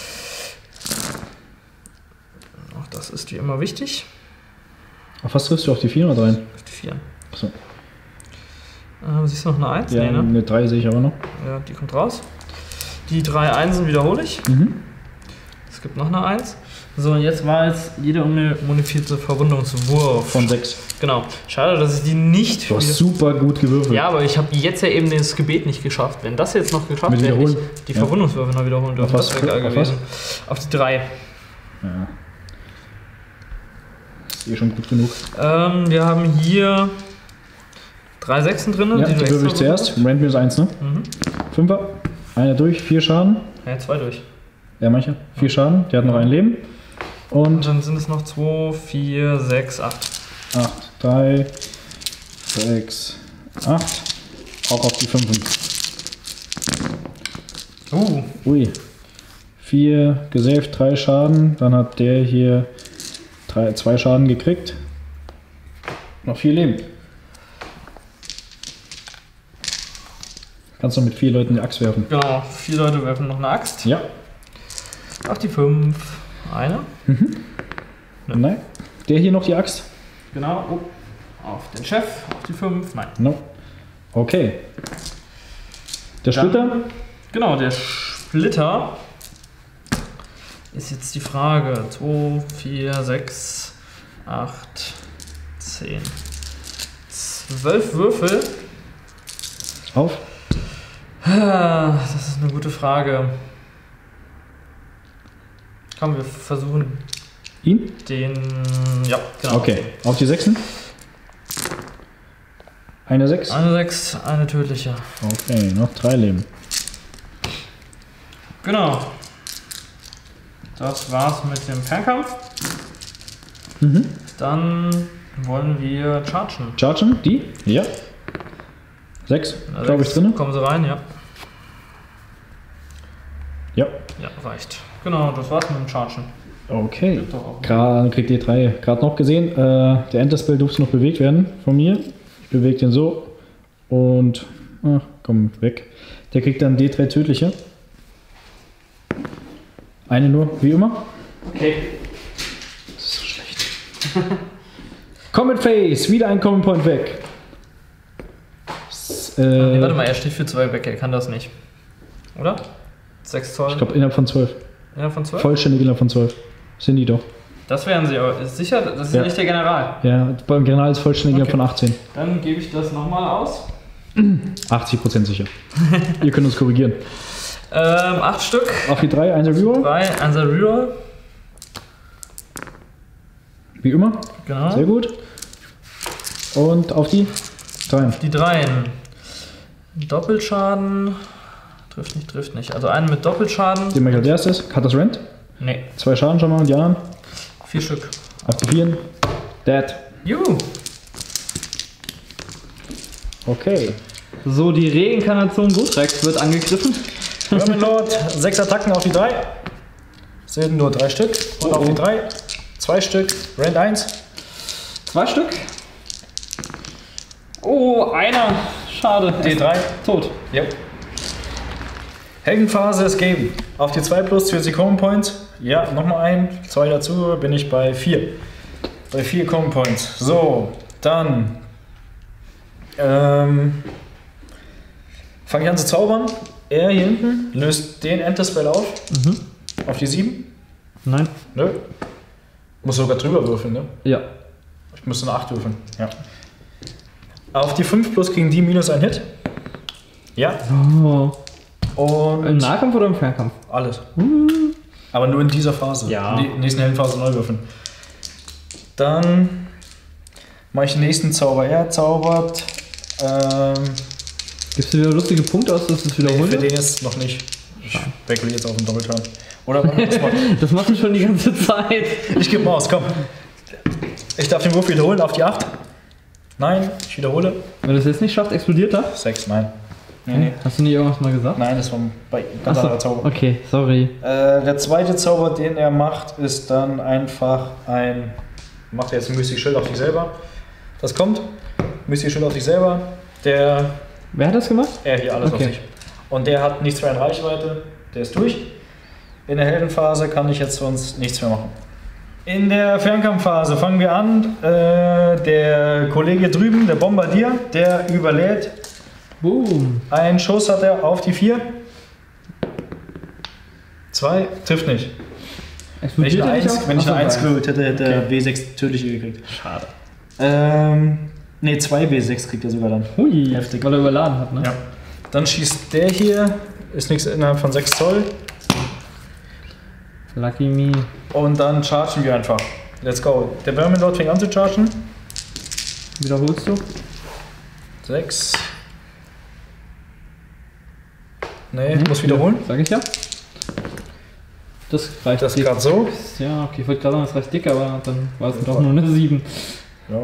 Auch das ist wie immer wichtig. Auf was triffst du? Auf die vier oder drei? Auf die vier. Achso. Ähm, siehst du noch eine eins? Ja, Nee, ne? eine drei sehe ich aber noch. Ja, die kommt raus. Die drei Einsen wiederhole ich. Mhm. Es gibt noch eine eins. So, und jetzt war jetzt jeder modifizierte Verwundungswurf. Von sechs. Genau. Schade, dass ich die nicht. Du hast wieder- super gut gewürfelt. Ja, aber ich habe jetzt ja eben das Gebet nicht geschafft. Wenn das jetzt noch geschafft Mit wäre, hätte ich wiederholen? die Ja. Verwundungswürfe noch wiederholen dürfen. Auf was? Das wäre geil Auf gewesen. Auf die drei. Ja. Ist eh schon gut genug. Ähm, wir haben hier drei Sechsen drin. Ja, die würfel ich zuerst. Rand minus eins, ne? Mhm. Fünfer. Einer durch, vier Schaden. Ja, zwei durch. Ja, mancher. Vier Schaden. Der hat noch ein Leben. Und Und dann sind es noch zwei, vier, sechs, acht. acht. drei, sechs, acht. Auch auf die fünfen. Uh, Ui. vier gesaved, drei Schaden. Dann hat der hier drei, zwei Schaden gekriegt. Noch vier Leben. Kannst du mit vier Leuten die Axt werfen. Genau, vier Leute werfen noch eine Axt. Ja. Auf die fünf. Eine. Mhm. Ja. Nein. Der hier noch die Axt? Genau. Oh. Auf den Chef. Auf die fünf. Nein. No. Okay. Der Dann- Splitter? Genau, der Splitter ist jetzt die Frage. zwei, vier, sechs, acht, zehn. zwölf Würfel. Auf. Ah, das ist eine gute Frage. Komm, wir versuchen Ihn? den. Ja, genau. Okay. Auf die Sechsen? Eine Sechs? Eine sechs, eine tödliche. Okay, noch drei Leben. Genau. Das war's mit dem Fernkampf. Mhm. Dann wollen wir chargen. Chargen? Die? Ja. Sechs, Na, glaube ich, sechs. drin. Kommen sie rein, ja. Ja. Ja, reicht. Genau, das war's mit dem Chargen. Okay. Gibt doch auch. Gerade kriegt ihr drei gerade noch gesehen. Äh, der Enterspell durfte noch bewegt werden von mir. Ich bewege den so. Und. Ach, komm, weg. Der kriegt dann D drei tödliche. Eine nur, wie immer. Okay. Das ist so schlecht. Comet Face, wieder ein Common Point weg. S- Nee, Äh, warte mal, er steht für zwei weg, er kann das nicht. Oder? sechs Zoll. ich glaube innerhalb von zwölf. Ja, von zwölf? Vollständig innerhalb von zwölf. Sind die doch. Das wären sie, aber ist sicher, das ist ja Ja. nicht der General. Ja, beim General ist vollständig innerhalb Okay. von achtzehn. Dann gebe ich das nochmal aus. achtzig Prozent sicher. Ihr könnt uns korrigieren. Ähm, acht Stück. Auf die drei, eins Reroll. Drei, einser Reroll. Wie immer. Genau. Sehr gut. Und auf die drei. Die dreien. Doppelschaden. Trifft nicht, trifft nicht. Also einen mit Doppelschaden. Den mache ich als erstes. Hat das Rent. Nee, Zwei Schaden schon mal und die anderen. vier Stück. Auf die vieren. Dead. Juhu. Okay. So, die Reinkarnation Gutrex wird angegriffen. Verminlord, sechs Attacken auf die drei. Sind nur drei Stück. Und Oh, auf oh. die drei. Zwei Stück. Rand eins. Zwei Stück. Oh, einer. Schade. D drei. Tot. Ja. Heldenphase ist geben. Auf die zwei plus zwanzig Common Points. Ja, nochmal ein. Zwei dazu, bin ich bei vier. Bei vier Common Points. So, dann ähm, fange ich an zu zaubern. Er hier hinten löst den Enterspell auf. Mhm. Auf die sieben. Nein. Nö. Muss sogar drüber würfeln, ne? Ja. Ich müsste eine acht würfeln. Ja. Auf die fünf plus kriegen die minus ein Hit. Ja. Oh. Und Im Nahkampf oder im Fernkampf? alles. Aber nur in dieser Phase. Ja. In der nächsten Heldenphase neu würfeln. Dann mache ich den nächsten Zauber. Er zaubert. Ähm, Gibst du wieder lustige Punkte aus, dass du es nee, wiederholen? für den jetzt noch nicht. Ich wechsle jetzt auf den Doppelturn. Oder warte, das macht- Das machst du schon die ganze Zeit. ich gebe mal aus, komm. Ich darf den Wurf wiederholen auf die acht. Nein, ich wiederhole. Wenn du es jetzt nicht schaffst, explodiert er? sechs, nein. Nee, nee. Hast du nicht irgendwas mal gesagt? Nein, das war bei ganz Achso, anderer Zauber. okay, sorry. Äh, der zweite Zauber, den er macht, ist dann einfach ein. Macht er jetzt ein Mystic Schild auf sich selber. Das kommt. Mystic Schild auf sich selber. Der. Wer hat das gemacht? Er hier alles Okay. auf sich. Und der hat nichts mehr in Reichweite. Der ist durch. In der Heldenphase kann ich jetzt sonst nichts mehr machen. In der Fernkampfphase fangen wir an. Äh, der Kollege drüben, der Bombardier, der überlädt. Boom. Ein Schuss hat er auf die vier. Zwei, trifft nicht. Wenn ich Explodiert eine er nicht eins, auch? wenn ich eine Achso, eins nein. gewürfelt hätte, hätte er W sechs tödliche gekriegt. Schade. Ähm, ne, zwei W sechs kriegt er sogar dann. Hui, Heftig. weil er überladen hat, ne? Ja. Dann schießt der hier, ist nichts innerhalb von sechs Zoll. Lucky me. Und dann chargen wir einfach. Let's go. Der Verminlord fängt an zu chargen. Wiederholst du? sechs. Ne, muss wiederholen. Sag ich ja. Das reicht Das dick. gerade so. Ja, okay, ich wollte gerade sagen, das reicht dick, aber dann war es doch nur eine sieben. Ja.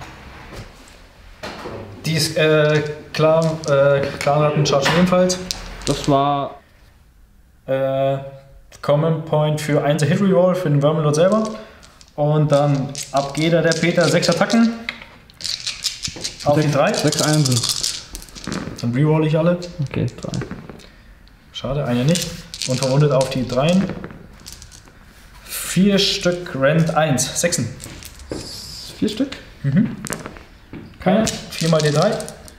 Die ist, äh, klar, äh, Clanratten chargen ebenfalls. Das war. Äh, Common Point für eins Hit Reroll für den Verminlord selber. Und dann ab geht er der Peter sechs Attacken. Auf die drei. sechs Einsen. Dann reroll ich alle. Okay, drei. Schade, eine nicht. Und verwundet auf die dreien. Vier Stück Rend eins. Sechsen. Vier Stück? Mhm. Keine. Vier mal D drei.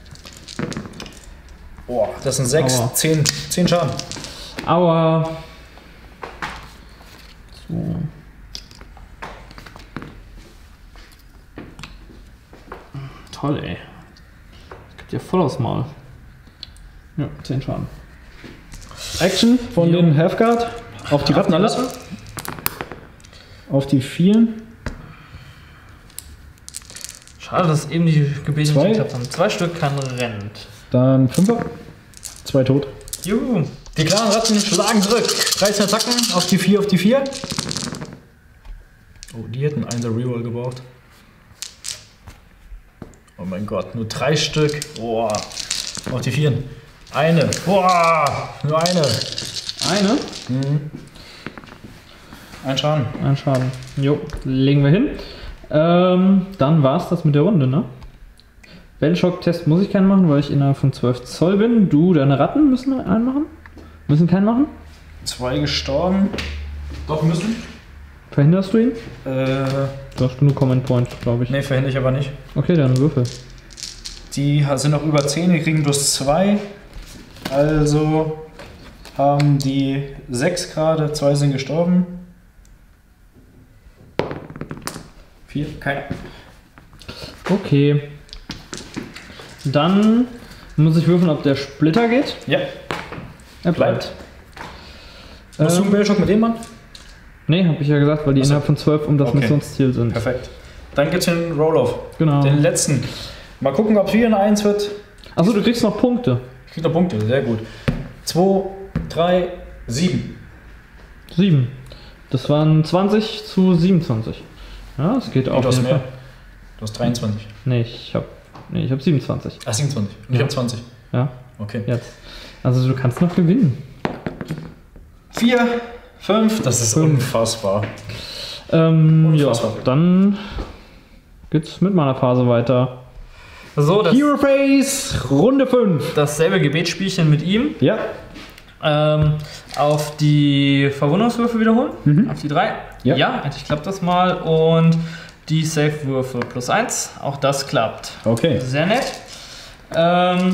Boah, das sind sechs. Aua. Zehn. Zehn Schaden. Aua. So. Toll, ey. Das gibt ja voll aufs Maul. Ja, zehn Schaden. Action von Jo. den Halfguard. Auf die Ratten alles. Auf die vier. Schade, dass eben die Gebete Zwei. nicht geklappt haben. Zwei Stück kann rennt. Dann Fünfer. Zwei tot. Juhu. Die klaren Ratten schlagen zurück. dreizehn Attacken auf die vier, auf die vier. Oh, die hätten einen der Reroll gebraucht. Oh mein Gott, nur drei Stück. Boah. Auf die vier. Eine. Boah, nur eine. Eine? Mhm. Ein Schaden. Ein Schaden. Jo, legen wir hin. Ähm, dann war's das mit der Runde, ne? Wellschock-Test muss ich keinen machen, weil ich innerhalb von zwölf Zoll bin. Du, deine Ratten müssen einen machen? Müssen keinen machen? Zwei gestorben. Doch müssen. Verhinderst du ihn? Äh, Du hast nur Comment Point, glaube ich. nee, verhindere ich aber nicht. Okay, dann würfel. Die sind noch über zehn, die kriegen bloß zwei. Also haben die sechs gerade, zwei sind gestorben. Vier, keiner. Okay. Dann muss ich würfeln, ob der Splitter geht. Ja, Er bleibt. musst du einen Ähm, Bellschock mit dem Mann? nee, habe ich ja gesagt, weil die Ach so. innerhalb von zwölf um das Okay. Missionsziel sind. Perfekt. Dann gibt's den Roll-Off. Genau. Den letzten. Mal gucken, ob es wieder eine eins wird. Achso, du kriegst noch Punkte. Ich krieg noch Punkte, sehr gut. zwei, drei, sieben. sieben. Das waren zwanzig zu siebenundzwanzig. Ja, es geht auch. Du hast mehr. Du hast dreiundzwanzig. Nee, ich hab, nee, ich hab siebenundzwanzig. Ach, siebenundzwanzig. Und ich Ja. habe zwanzig. Ja, Okay. jetzt. Also du kannst noch gewinnen. vier, fünf, das ist Fünf. unfassbar. Ähm, ja, Unfassbar. dann geht's mit meiner Phase weiter. So, das, Hero Face, Runde fünf. dasselbe Gebetsspielchen mit ihm. Ja. Ähm, auf die Verwundungswürfe wiederholen. Mhm. Auf die drei. Ja. Ja, endlich klappt das mal. Und die Safe-Würfe plus eins. Auch das klappt. Okay. Sehr nett. Ähm,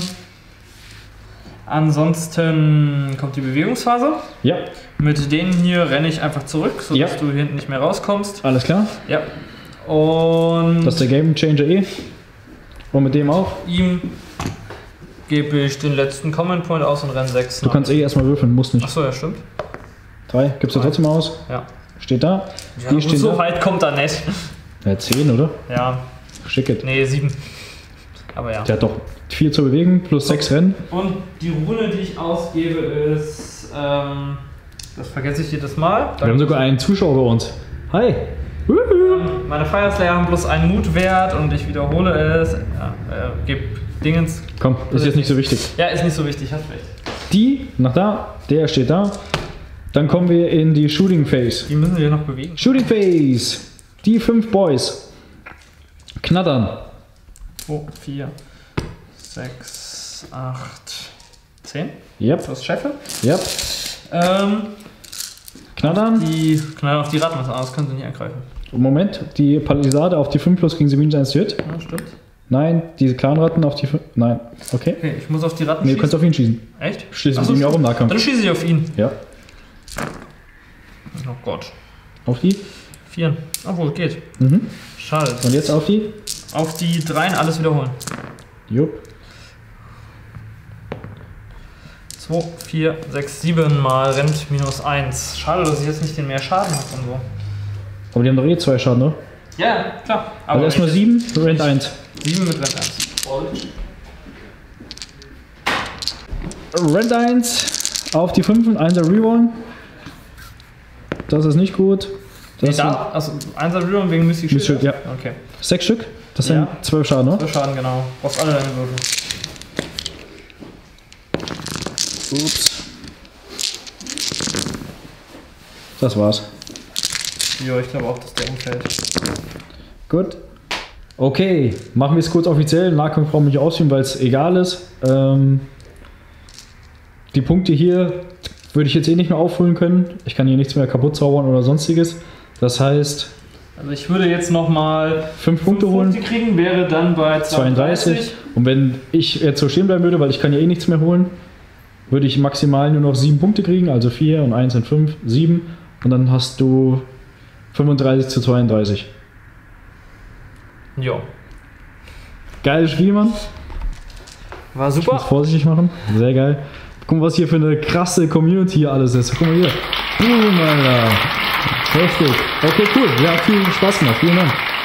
ansonsten kommt die Bewegungsphase. Ja, Mit denen hier renne ich einfach zurück, sodass Ja. du hier hinten nicht mehr rauskommst. alles klar. Ja. Und Das ist der Game Changer eh. Und mit dem auch. ihm gebe ich den letzten Comment Point aus und renne sechs. Du kannst eh erstmal würfeln, musst nicht. Achso, ja, stimmt. Drei, gibst du Drei. trotzdem aus. Ja. Steht da. Ja, Die gut, stehen so da. weit kommt er nicht. Ja, zehn, oder? Ja, Schick it. nee, sieben. Aber ja. Der hat doch vier zu bewegen, plus sechs Rennen. Und die Rune, die ich ausgebe, ist. Ähm, das vergesse ich jedes Mal. Wir haben sogar einen Zuschauer bei uns. Hi. Meine Fire Slayer haben bloß einen Mutwert und ich wiederhole es. Ja, äh, gib Dingens. Komm, ist jetzt nicht so wichtig. Ja, ist nicht so wichtig, hast recht. Die nach da, der steht da. Dann kommen wir in die Shooting Phase. Die müssen wir noch bewegen. Shooting Phase. Die fünf Boys. Knattern. zwei, vier, sechs, acht, zehn. Yep, Das ist Scheffel. yep. Ähm, Knattern. die knallen auf die Ratten, das können sie nicht angreifen. Moment, die Palisade auf die fünf plus kriegen sie minus eins Hit. Ja, stimmt. Nein, diese Clanratten auf die fünf. Nein, okay. Okay, ich muss auf die Ratten Nee, du schießen. kannst auf ihn schießen. Echt? Schließt Ach mit so, ihm ja auch im stimmt. Nahkampf. Dann schieße ich auf ihn. Ja, Oh Gott. auf die. Vier. Obwohl, geht. Mhm. Schade. Und jetzt auf die. Auf die dreien alles wiederholen. Jupp. zwei, vier, sechs, sieben mal rennt minus eins. Schade, dass ich jetzt nicht den mehr Schaden habe und so. Aber die haben doch eh zwei Schaden, ne? Ja, klar. Also erstmal sieben, Rent eins. sieben mit Renn eins. Rent eins auf die fünf und eins Rerollen. Das ist nicht gut. Nee, Das sind da, also einser Reroll wegen Mystic Shield. Mystic, ja. Okay. sechs Stück. Das sind Ja. zwölf Schaden, ne? So Schaden, genau. Brauchst alle deine Würfel. Ups. Das war's. Ja, ich glaube auch, dass der umfällt. Gut. Okay, machen wir es kurz offiziell. Nahkampf brauchen wir nicht ausführen, weil es egal ist. Ähm, die Punkte hier würde ich jetzt eh nicht mehr aufholen können. Ich kann hier nichts mehr kaputt zaubern oder sonstiges. Das heißt... Also ich würde jetzt nochmal fünf Punkte holen. Punkte kriegen, wäre dann bei zweiunddreißig. zweiunddreißig. Und wenn ich jetzt so stehen bleiben würde, weil ich kann ja eh nichts mehr holen, würde ich maximal nur noch sieben Punkte kriegen. Also vier und eins sind fünf, sieben. Und dann hast du fünfunddreißig zu zweiunddreißig. Jo. Geiles Spiel, Mann. War Ich muss super. vorsichtig machen. Sehr geil. Guck mal, was hier für eine krasse Community hier alles ist. Guck mal hier. Boom, Alter. Heftig. Okay, cool. Ja, viel Spaß gemacht. Vielen Dank.